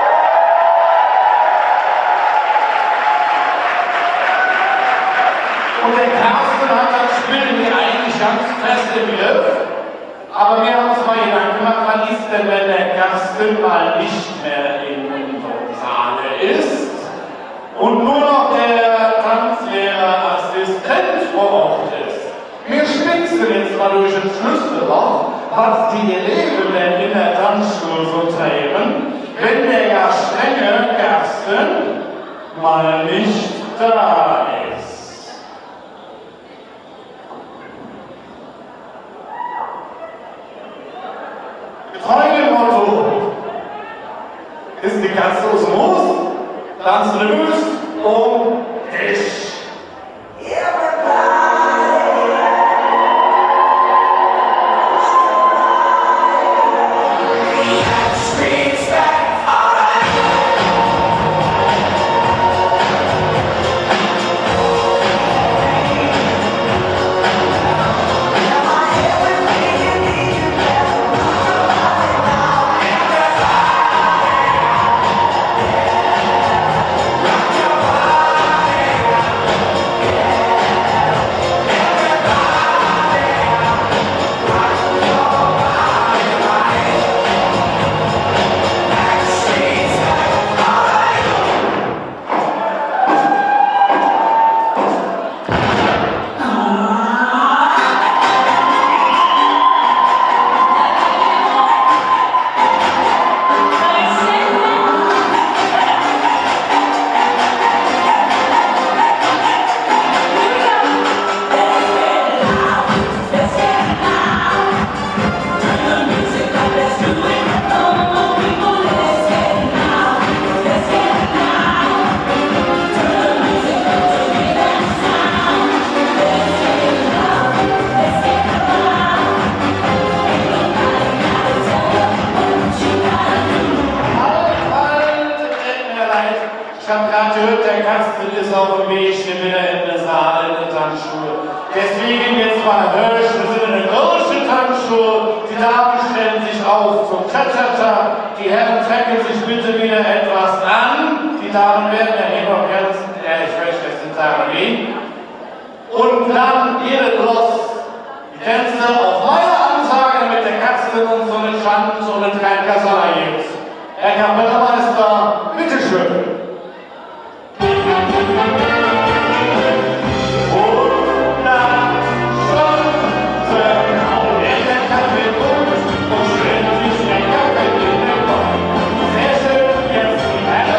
Und der Carsten hat das Spiel hier eigentlich ganz fest im Griff. Aber wir haben uns mal Gedanken gemacht, was ist denn, wenn der Carsten mal nicht mehr in unserem Saale ist und nur noch der Tanzlehrerassistent vor Ort ist. Wir spitzen jetzt mal durch das Schlüsselloch, was die Eleven denn in der Tanzschule so treiben, wenn der ja strenge Carsten mal nicht da ist. Getreu dem Motto, ist die Katze aus dem Moos, tanzt du Wüst um dich.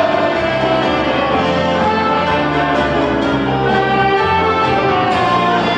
Thank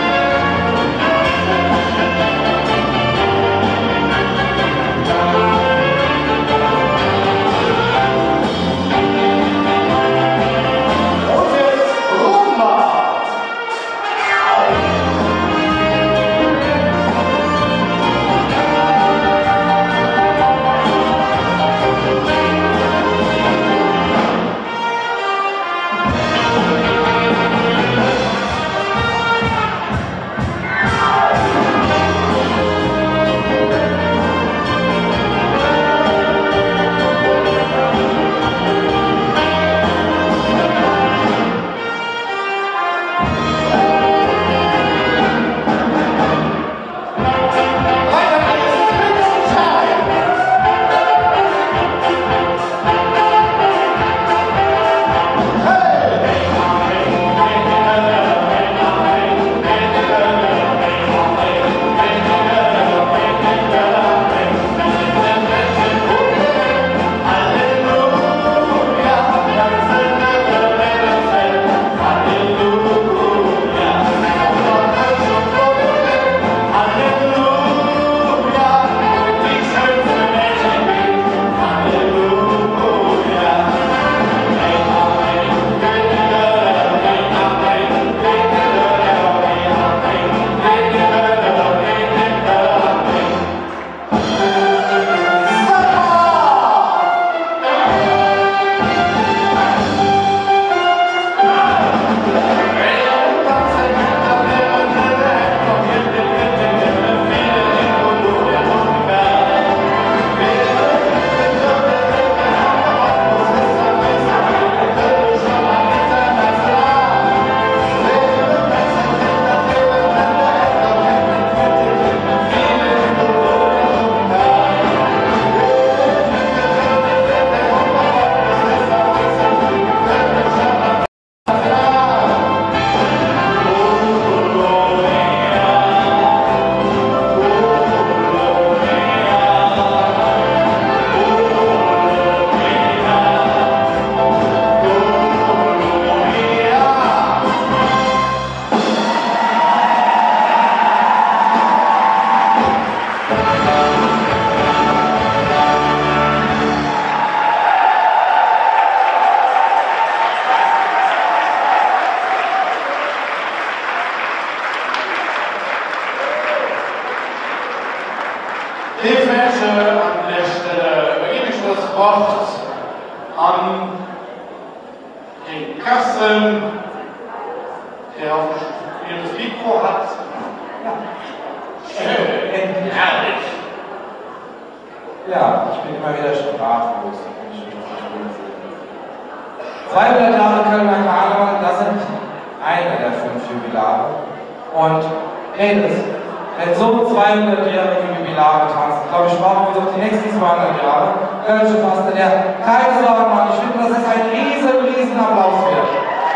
Liebe Menschen, an der Stelle übergebe ich das Wort an den Kasten, der auf das Mikro hat. Schön, herrlich. Ja, ich bin immer wieder sprachlos. zweihundert Jahre Kölner Karneval, das sind eine der fünf Jubilare. Und Mädels, wenn so zweihundertjährige Jubilare tanzen, glaube ich, brauchen wir uns auf die nächsten zweihundert Jahre Kölsche Faste, der keine Sorgen macht. Ich finde, das ist ein riesen, riesen Applaus wert.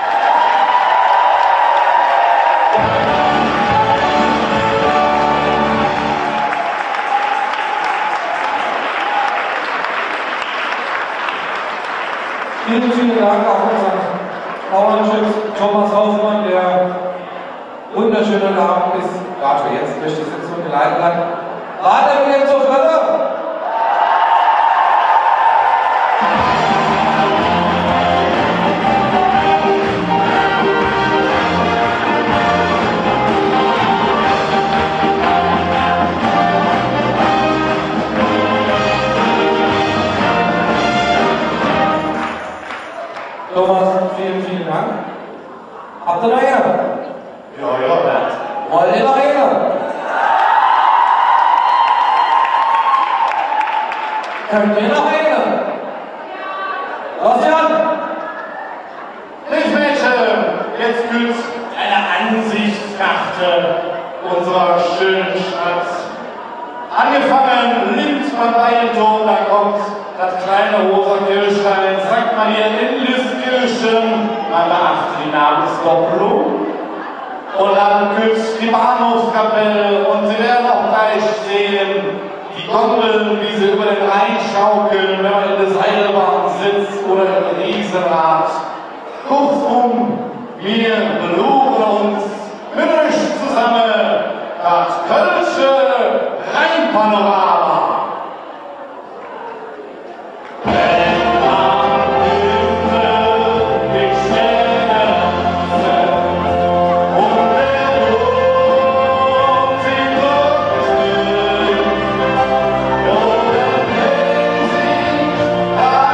Vielen, vielen Dank auch unseren Bauernschutz Thomas Hoffmann, der wunderschönen Abend bis gerade für jetzt durch die Sitzung geleitet hat. War der mit dem zur Fresse? Thomas, vielen, vielen Dank. Habt ihr noch eine? Ja, ja, Bernd. Wollt ihr noch eine? Könnt ihr noch eine? Los, Jan! Lichtmädchen, jetzt gilt eine Ansichtskarte unserer schönen Stadt. Angefangen links beim Weihturm, da kommt das kleine rosa Kirchstein, sagt man hier in Listkirchen, man beachte die Namensdoppelung. Und dann küsst die Bahnhofskapelle und Sie werden auch gleich sehen, die Gondeln, wie sie über den Rhein schaukeln, wenn man in der Seilbahn sitzt oder im Riesenrad. Kurzum, wir beluren uns mit euch zusammen das Kölsche Rheinpanorama. Ah!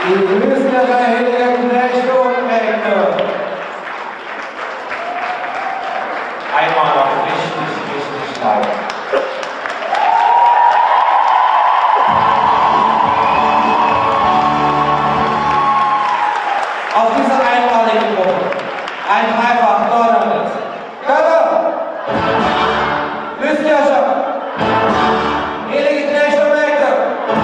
Die Rüstere Hilde Knechte und Mägde. Einmal noch richtig, richtig laut. Auf diese einmalige Gruppe ein dreifach donnerndes Götter, Lüstjascher, heilige Knechte und Mägde.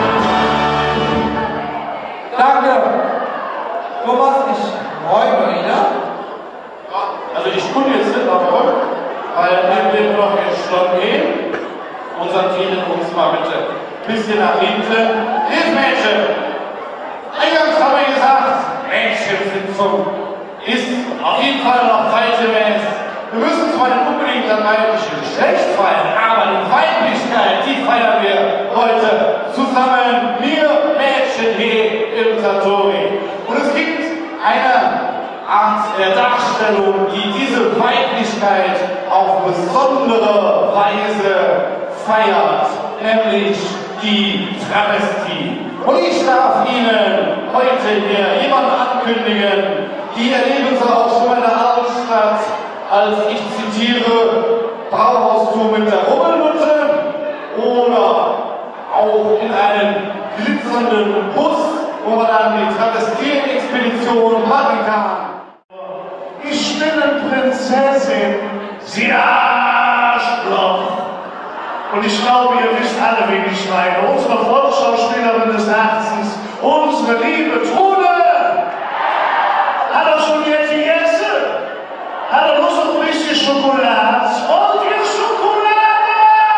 Danke. Thomas, ich räume wieder. Also ich tue jetzt nicht aber, weil wir noch in Stunde gehen und sortieren uns mal bitte ein bisschen nach hinten. Hilfsmädchen! Eingangs haben wir gesagt, Mädchensitzung ist auf jeden Fall noch zeitgemäß. Wir müssen zwar nicht unbedingt das weibliche Geschlecht feiern, aber die Weiblichkeit, die feiern wir heute zusammen. Wir Mädchen hier im Satori. Und es gibt eine Art der Darstellung, die diese Weiblichkeit auf besondere Weise feiert, nämlich die Travestie. Und ich darf Ihnen heute hier jemanden ankündigen, die erleben Sie auch schon in der Altstadt, als ich zitiere, Brauhaustour mit der Rubbelnutte oder auch in einem glitzernden Bus, wo man dann die Travestien-Expedition machen kann. Ich bin eine Prinzessin, sie Arschloch. Und ich glaube, ihr wisst alle, wen ich meine. Unsere Volksschauspielerin des Herzens, unsere liebe Trude. Hat er schon jetzt gegessen? Hat er Lust auf ein bisschen Schokolade? Wollt ihr Schokolade?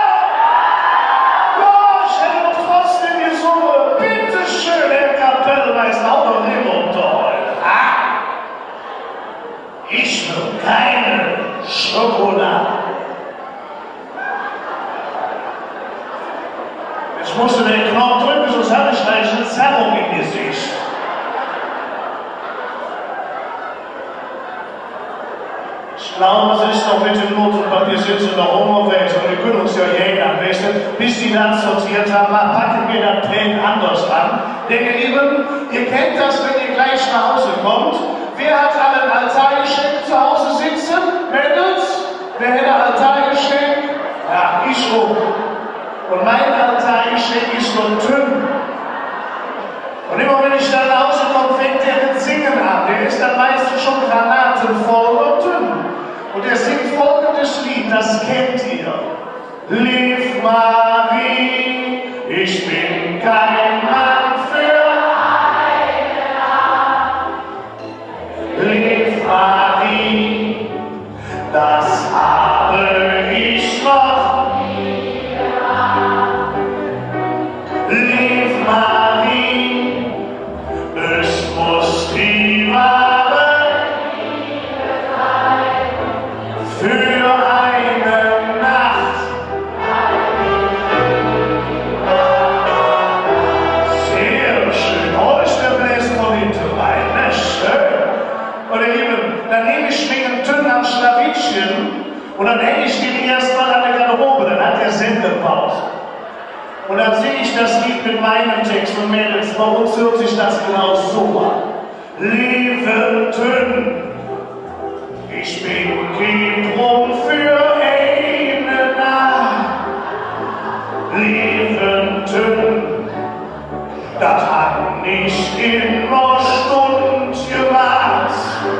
Ja, ich hätte doch trotzdem gesungen. Bitte schön, Herr Kapellmeister, auch noch Himmeltoll. Ich will keine Schokolade. Ich musste den Knopf drücken, sonst hatte ich gleich eine Zerrung im Gesicht. Ich glaube, es ist noch mit dem Notenpapier sitzen noch unterwegs und wir können uns ja jeden am besten, bis die dann sortiert haben, packen wir das Pen anders an. Denn ihr Lieben, ihr kennt das, wenn ihr gleich nach Hause kommt. Wer hat alle ein Altargeschenk zu Hause sitzen? Mädels? Wer hätte ein Altargeschenk? Ja, ich schon. Und mein Altargeschenk ist so dünn. Und immer wenn ich dann nach Hause komme, fängt der mit Singen an. Der ist dann meistens schon granatenvoll und dünn. Und er singt folgendes Lied, das kennt ihr. Liv Marie, ich bin kein Mann für eine. Liv Marie, das habe ich noch. Liv Marie, es muss die wahre Liebe sein. Für eine Nacht. Sehr schön. Oh, ist der Bläser von hinten rein. Na, schön. Und ihr Lieben, dann nehme ich mir einen Tünn am Schlawittchen und dann hänge ich den erstmal an der Garderobe. Dann hat der Sendepause. Und dann singe ich das Lied mit meinem Text und Mädels, bei uns hört sich das genau so an. Liebe Tünn, ich bin kein Drum für eine Nacht. Liebe Tünn, das hat nicht immer Stund gemacht.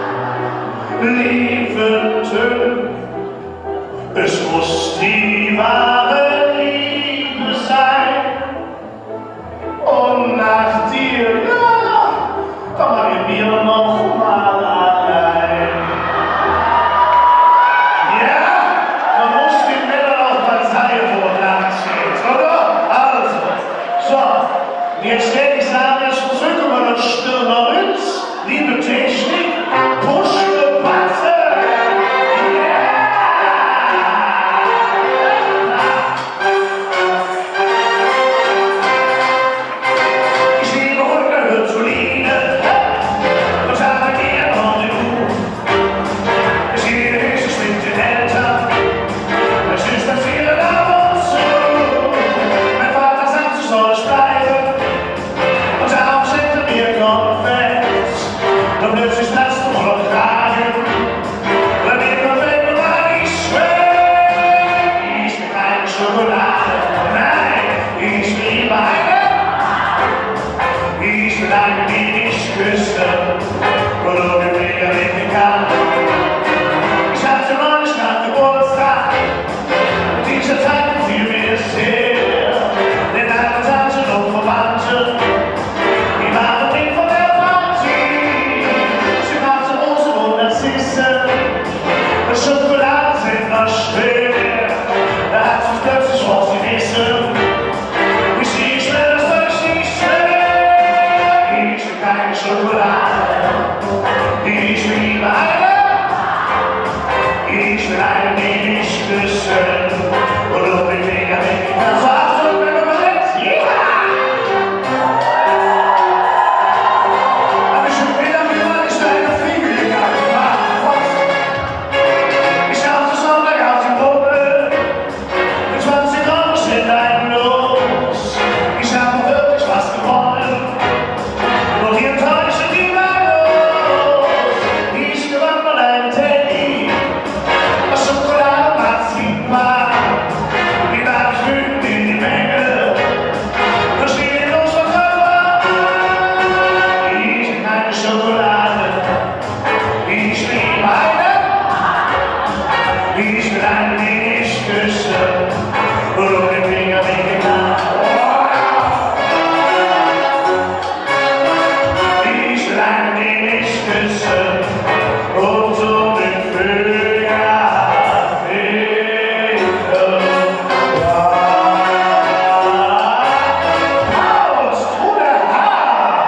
Liebe Tünn, es muss die wahre Liebe sein. Und nach dir, ja, da machen wir noch mal allein. Ja, man muss den Männern auch mal Zeilen vor nachziehen, oder? Also, so, jetzt werde ich sagen, jetzt drücken wir das Stirnerritz, liebe Technik, push the button. Mein Vater sagt, ich soll es bleiben. Und darauf schickte mir Gott. Schokolade. Ich liebe eine, ich will eine, die mich küssen. Und unbedingt, wenn ich das war's und wenn du besetzt, ja! Aber ich will dann immer nicht deine Fliege gegangen. Ich hab das Sonntag auf die Puppe mit zwanzig Euro steht ein los. Ich hab wirklich was gewonnen. Nur die enttäuschte die war los. Ich gewann mal einen Teddy. Was Schokolade macht sie war. Die war ich wütend in die Menge. Da steht ein Losverkäufer. Ich will keine Schokolade. Ich liebe eine. Ich will einen, den ich küsse. Und um den Finger weggegangen. Ich will einen, den ich küsse. Und um den Finger weggegangen. Haus, Bruder, Haar!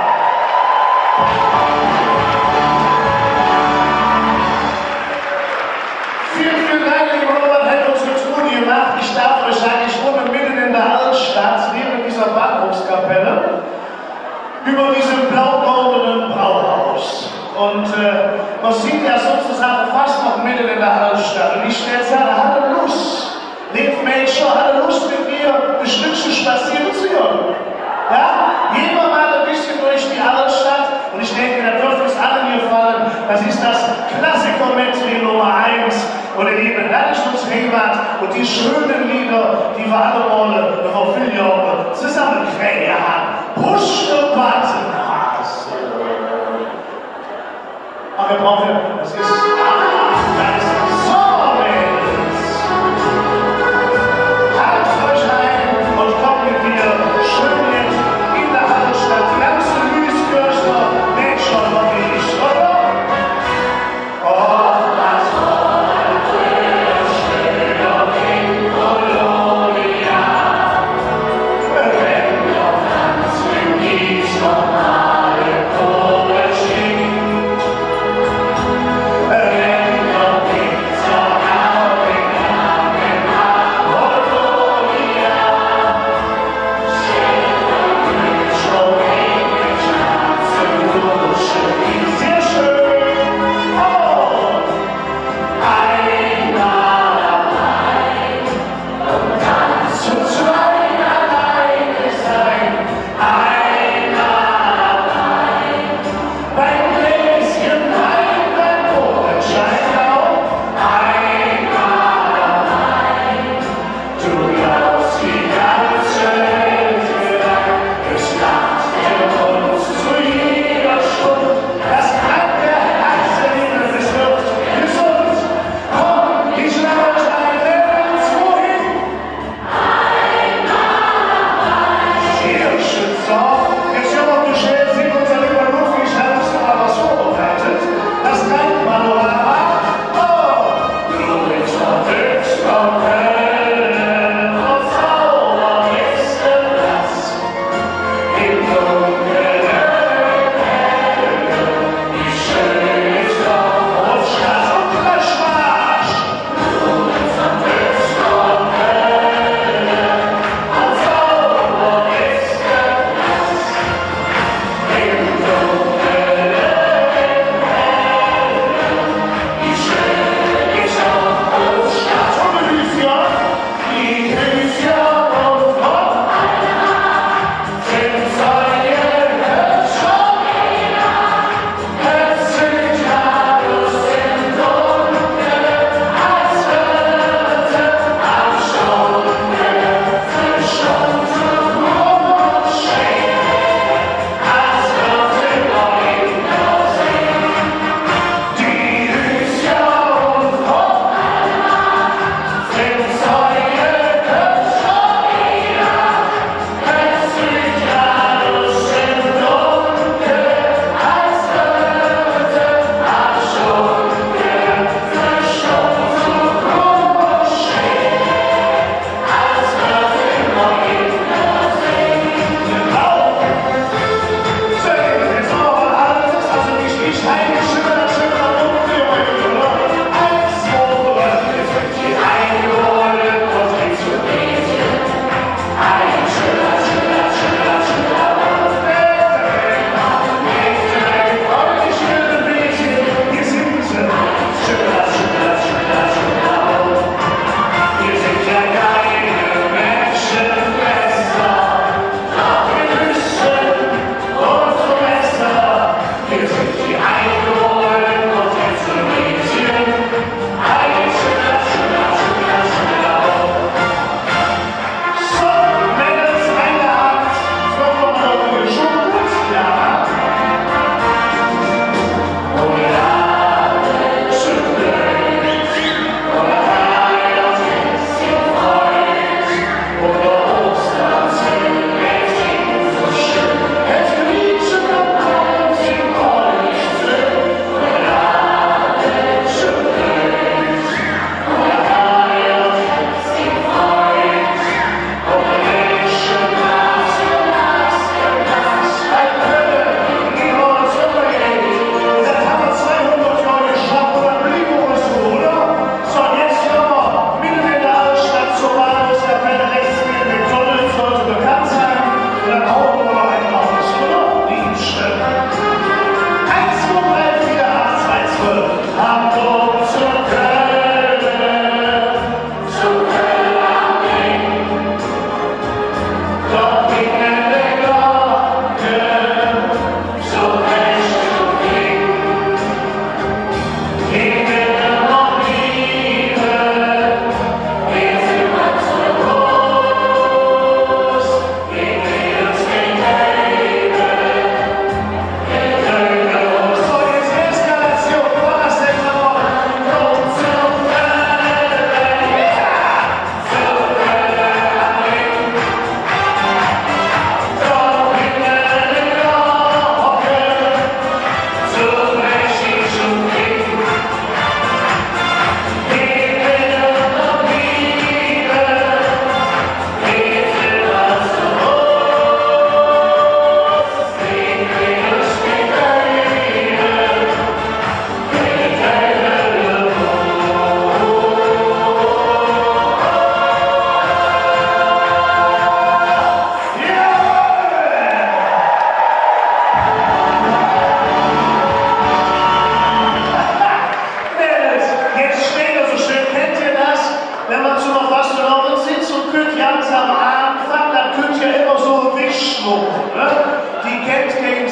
Vielen, vielen Dank, lieber Robert, hat uns eine Studie gemacht. Ich darf euch sagen, ich wohne mitten in der Altstadt, neben dieser Bahnhofskapelle, über diesem blau-goldenen Brauhaus. Und äh, man sieht ja sozusagen fast noch mitten in der Altstadt. Und ich stelle sagen, hat er Lust? Lebt Mädchen, hat er Lust mit mir ein Stückchen spazieren zu gehen? Ja? Gehen wir mal ein bisschen durch die Altstadt. Und ich denke, da dürfte es allen gefallen. Das ist das Klassiker-Medley Nummer eins. Oder eben Landesschutz Heimat und die schönen Lieder, die wir alle wollen, bevor viele Jahre zusammen kriegen haben. Push the button. Aber wir brauchen, das ist, ah, das ist Sonnenwitz. Haltet euch ein und kommt mit mir schön jetzt in der Altstadt.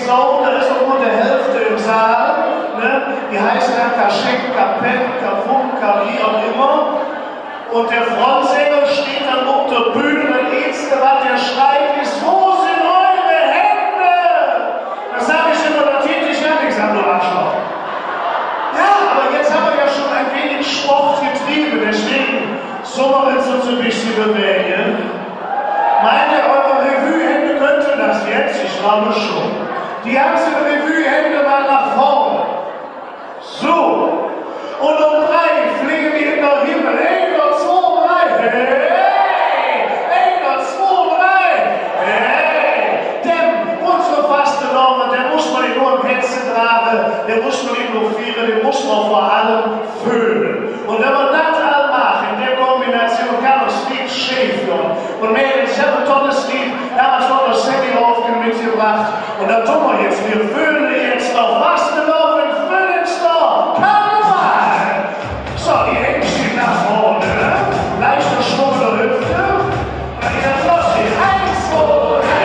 Sound, da ist auch nur die Hälfte im Saal. Ne? Die heißt dann Kaschek, Kapett, Kafum, wie auch immer. Und der Frontsänger steht dann auf der Bühne und das Erste, was der schreit, ist: Wo sind eure Hände? Das sage ich immer, da tät ich ja nichts an, du Arschloch. Ja, aber jetzt haben wir ja schon ein wenig Sport getrieben, deswegen sollen wir uns uns ein bisschen bewegen. Meine, eure Revue-Hände könnten das jetzt, ich glaube schon. Die ganzen Revue-Hände mal nach vorne. So. Und um drei fliegen wir in der Himmel. Einer, zwei, drei. Hey! Einer, zwei, drei. Hey! Denn unsere Fastennorme, der muss man nicht nur im Herzen tragen, der muss man nicht nur führen, den muss man vor allem föhnen. Und wenn man das all macht, in der Kombination kann das Lied schief gehen. Und mir ist ein tolles Lied, damals von der Säge aufgenommen mitgebracht. Und da tun wir jetzt, wir föhnen jetzt auf Fastennorme und föhnen es noch. Karneval! So, die Hände stehen nach vorne. Leichter Schwung der Hüfte. Und jetzt los geht. Eins, zwei, drei.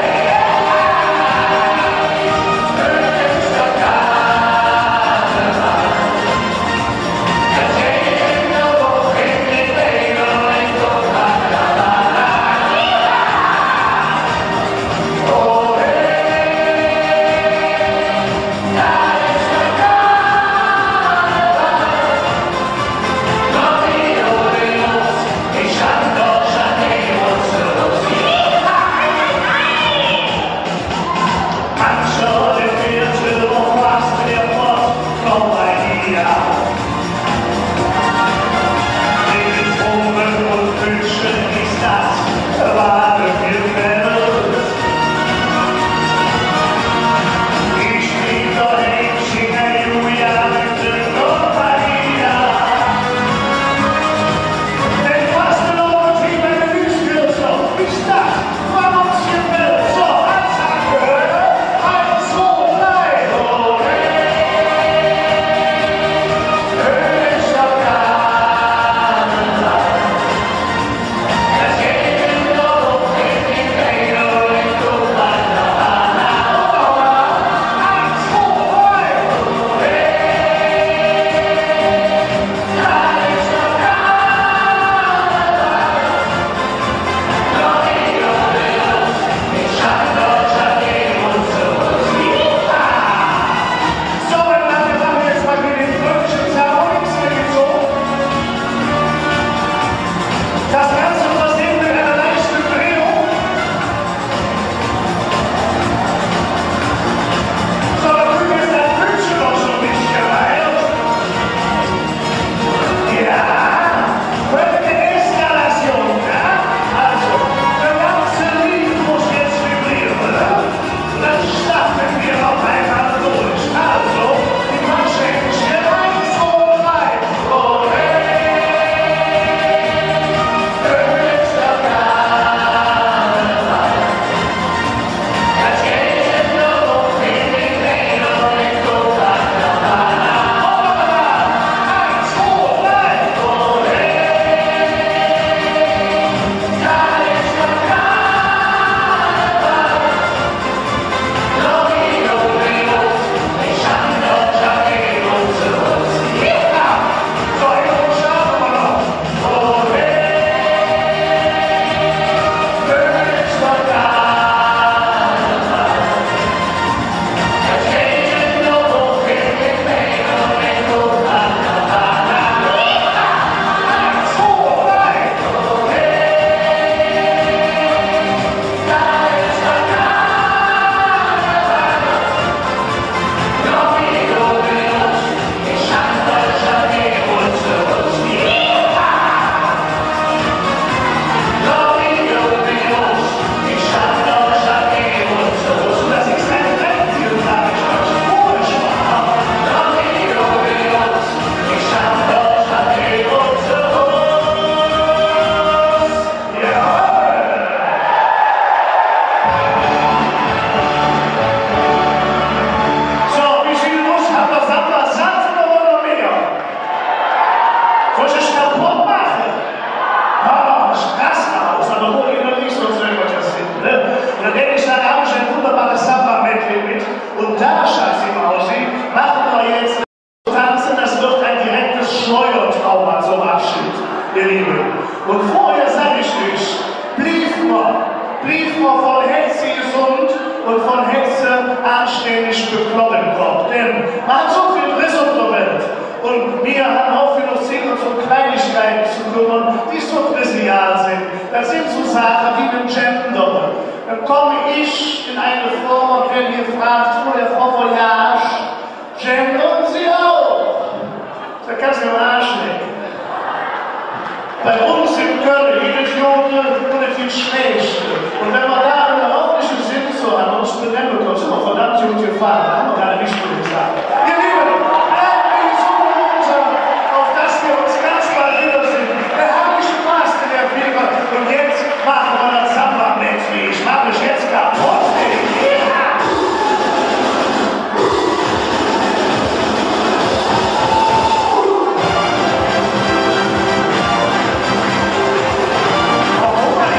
jetzt anständig bekloppt kommt. Denn man hat so viel Riss auf der Welt. Und wir haben auch für uns uns um Kleinigkeiten zu kümmern, die so trivial sind. Das sind so Sachen wie mit Gender. Dann komme ich in eine Form und wenn ihr fragt, wo der Frau Voyage, gendern sie auch. Da kannst du im Arsch lecken. Bei uns in Köln, jedes Junge und viel Schlechte. Und wenn man da eine ordentliche Sitzung an uns benennen bekommt, sind wir verdammt gut gefahren. Da haben wir gerade nicht gut gesagt. Ihr Lieben, bleibt mir so runter, auf dass wir uns ganz bald wiedersehen. Wir haben nicht Spaß in der Fliege. Und jetzt machen wir das Samba-Match, wie ich mache mich jetzt kaputt. Ja!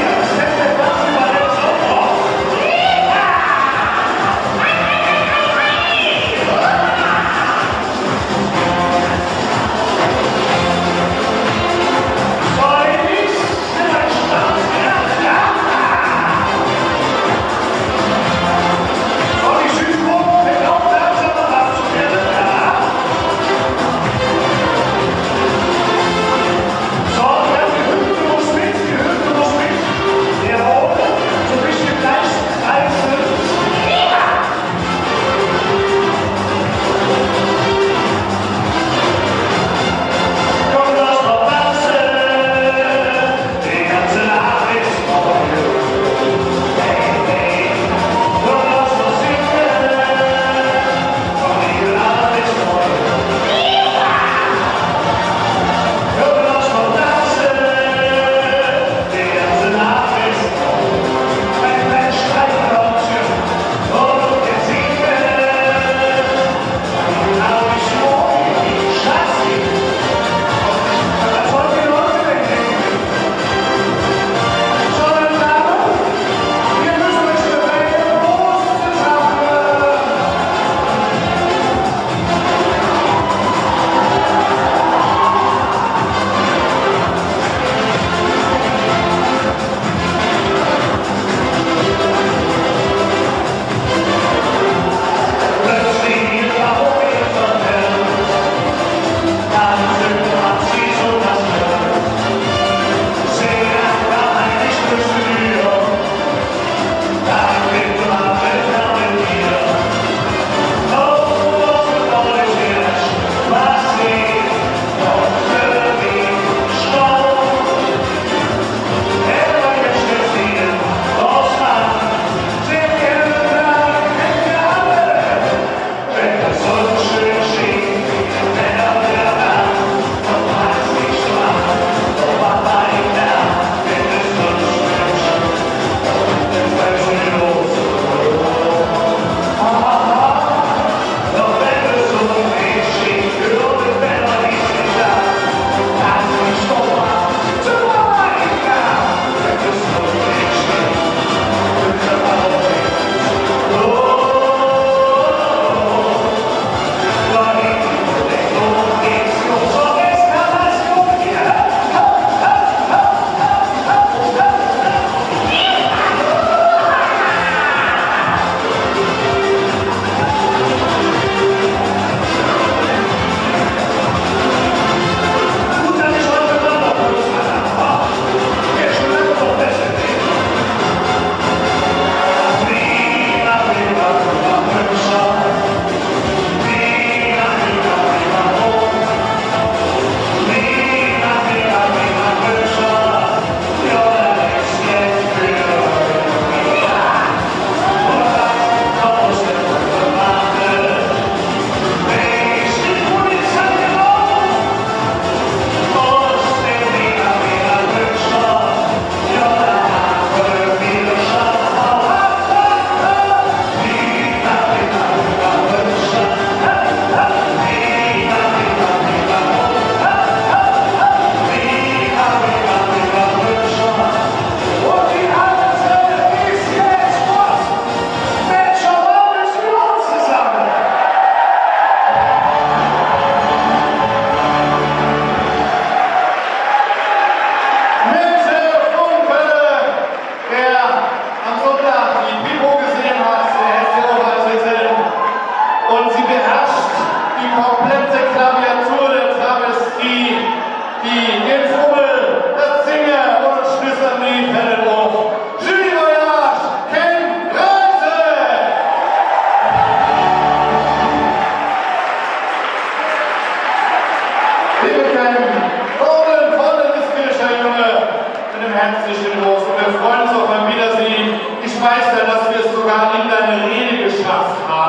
Thank you.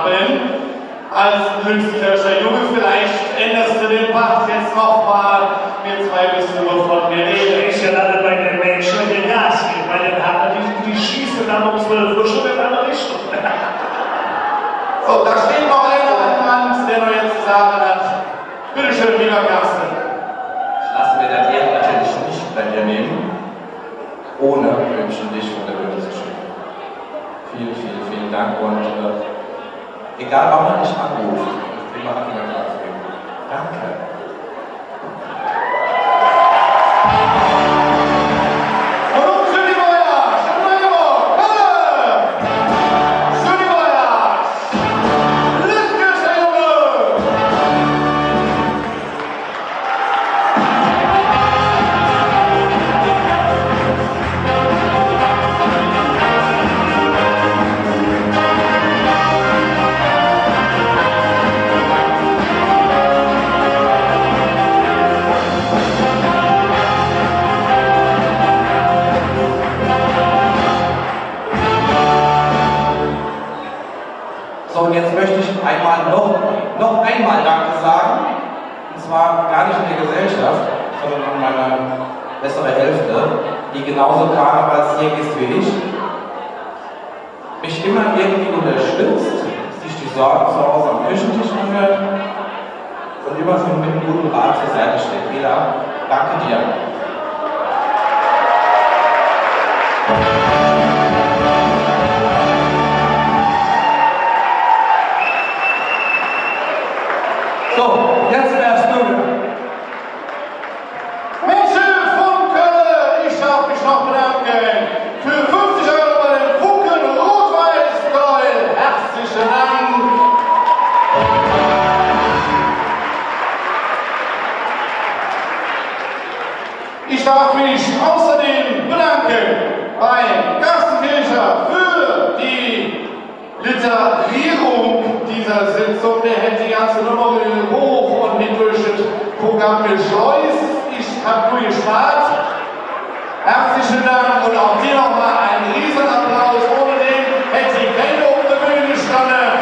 haben. Als Lützkircher Junge, vielleicht änderst du den Bach jetzt nochmal mit zwei Besucher von mir reden. Ist ja leider bei den Menschen in den Gas geht, bei den Haaren, die, die schießen dann um zwölf Uhr schon in eine Richtung. So, da steht noch einer an der Wand, der noch jetzt zu sagen hat. Bitte schön, lieber Carsten. Ich lasse mir das Ehren natürlich nicht bei dir nehmen, ohne Wünschen dich von der Bühne zu schicken. Vielen, vielen, vielen Dank und äh, egal wann man dich anruft, ich bin immer angegangen. Danke. Und jetzt möchte ich einmal noch, noch einmal Danke sagen, und zwar gar nicht in der Gesellschaft, sondern an meine bessere Hälfte, die genauso karnevalsjährig ist wie ich, mich immer irgendwie unterstützt, sich die Sorgen zu Hause am Küchentisch anhört und immer für einen guten Rat zur Seite steht. Ela, danke dir. So, jetzt wär's du. Menschen von Köln, ich darf mich noch bedanken für fünfzig Euro bei den Funken Rot-Weiß-Gold. Herzlichen Dank. Ich darf mich außerdem bedanken bei Gassenkircher für die Literierung dieser Sitzung. Der hätte die ganze Nummer hoch und nicht durch das Programm geschleust. Ich habe nur gespart. Herzlichen Dank und auch dir nochmal einen Riesenapplaus. Ohne den hätte ich keine auf der Bühne gestanden.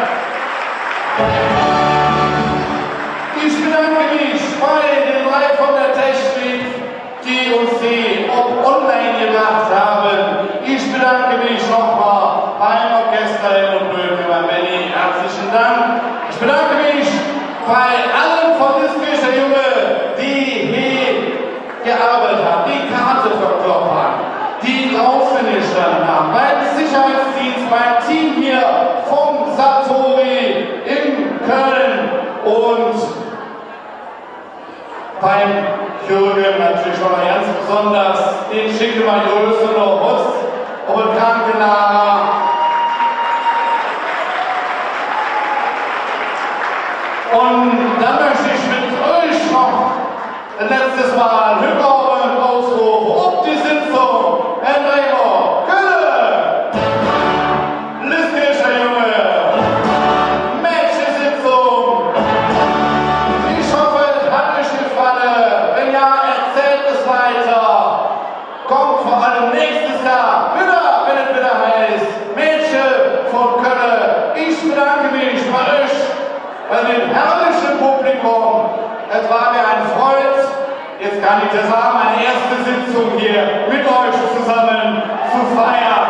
Ich bedanke mich bei den drei von der Technik, die uns die online gemacht haben. Ich bedanke mich nochmal beim Orchester und Böke, beim Benny. Herzlichen Dank. Ich bedanke mich bei allen von Lützkircher Junge, die hier gearbeitet haben, die Karte verkauft haben, die draußen gestanden haben, beim Sicherheitsdienst, beim Team hier vom Satori in Köln und beim Jürgen natürlich noch ganz besonders, den schicke mal Größe noch Hutz und Krankenlager. Und dann möchte ich mit euch noch ein letztes Mal Hübauer ausrufen, ob die Sitzung, Herr Drehmer, Kölle, Lützkircher Junge, Mädchensitzung. Ich hoffe, es hat euch gefallen. Wenn ja, erzählt es weiter. Kommt vor allem nächstes Jahr wieder, wenn es wieder heißt, Mädchen von Kölle. Ich bedanke mich bei euch, bei dem herrlichen Publikum. Es war mir ein Freud, jetzt kann ich das sagen, meine erste Sitzung hier mit euch zusammen zu feiern.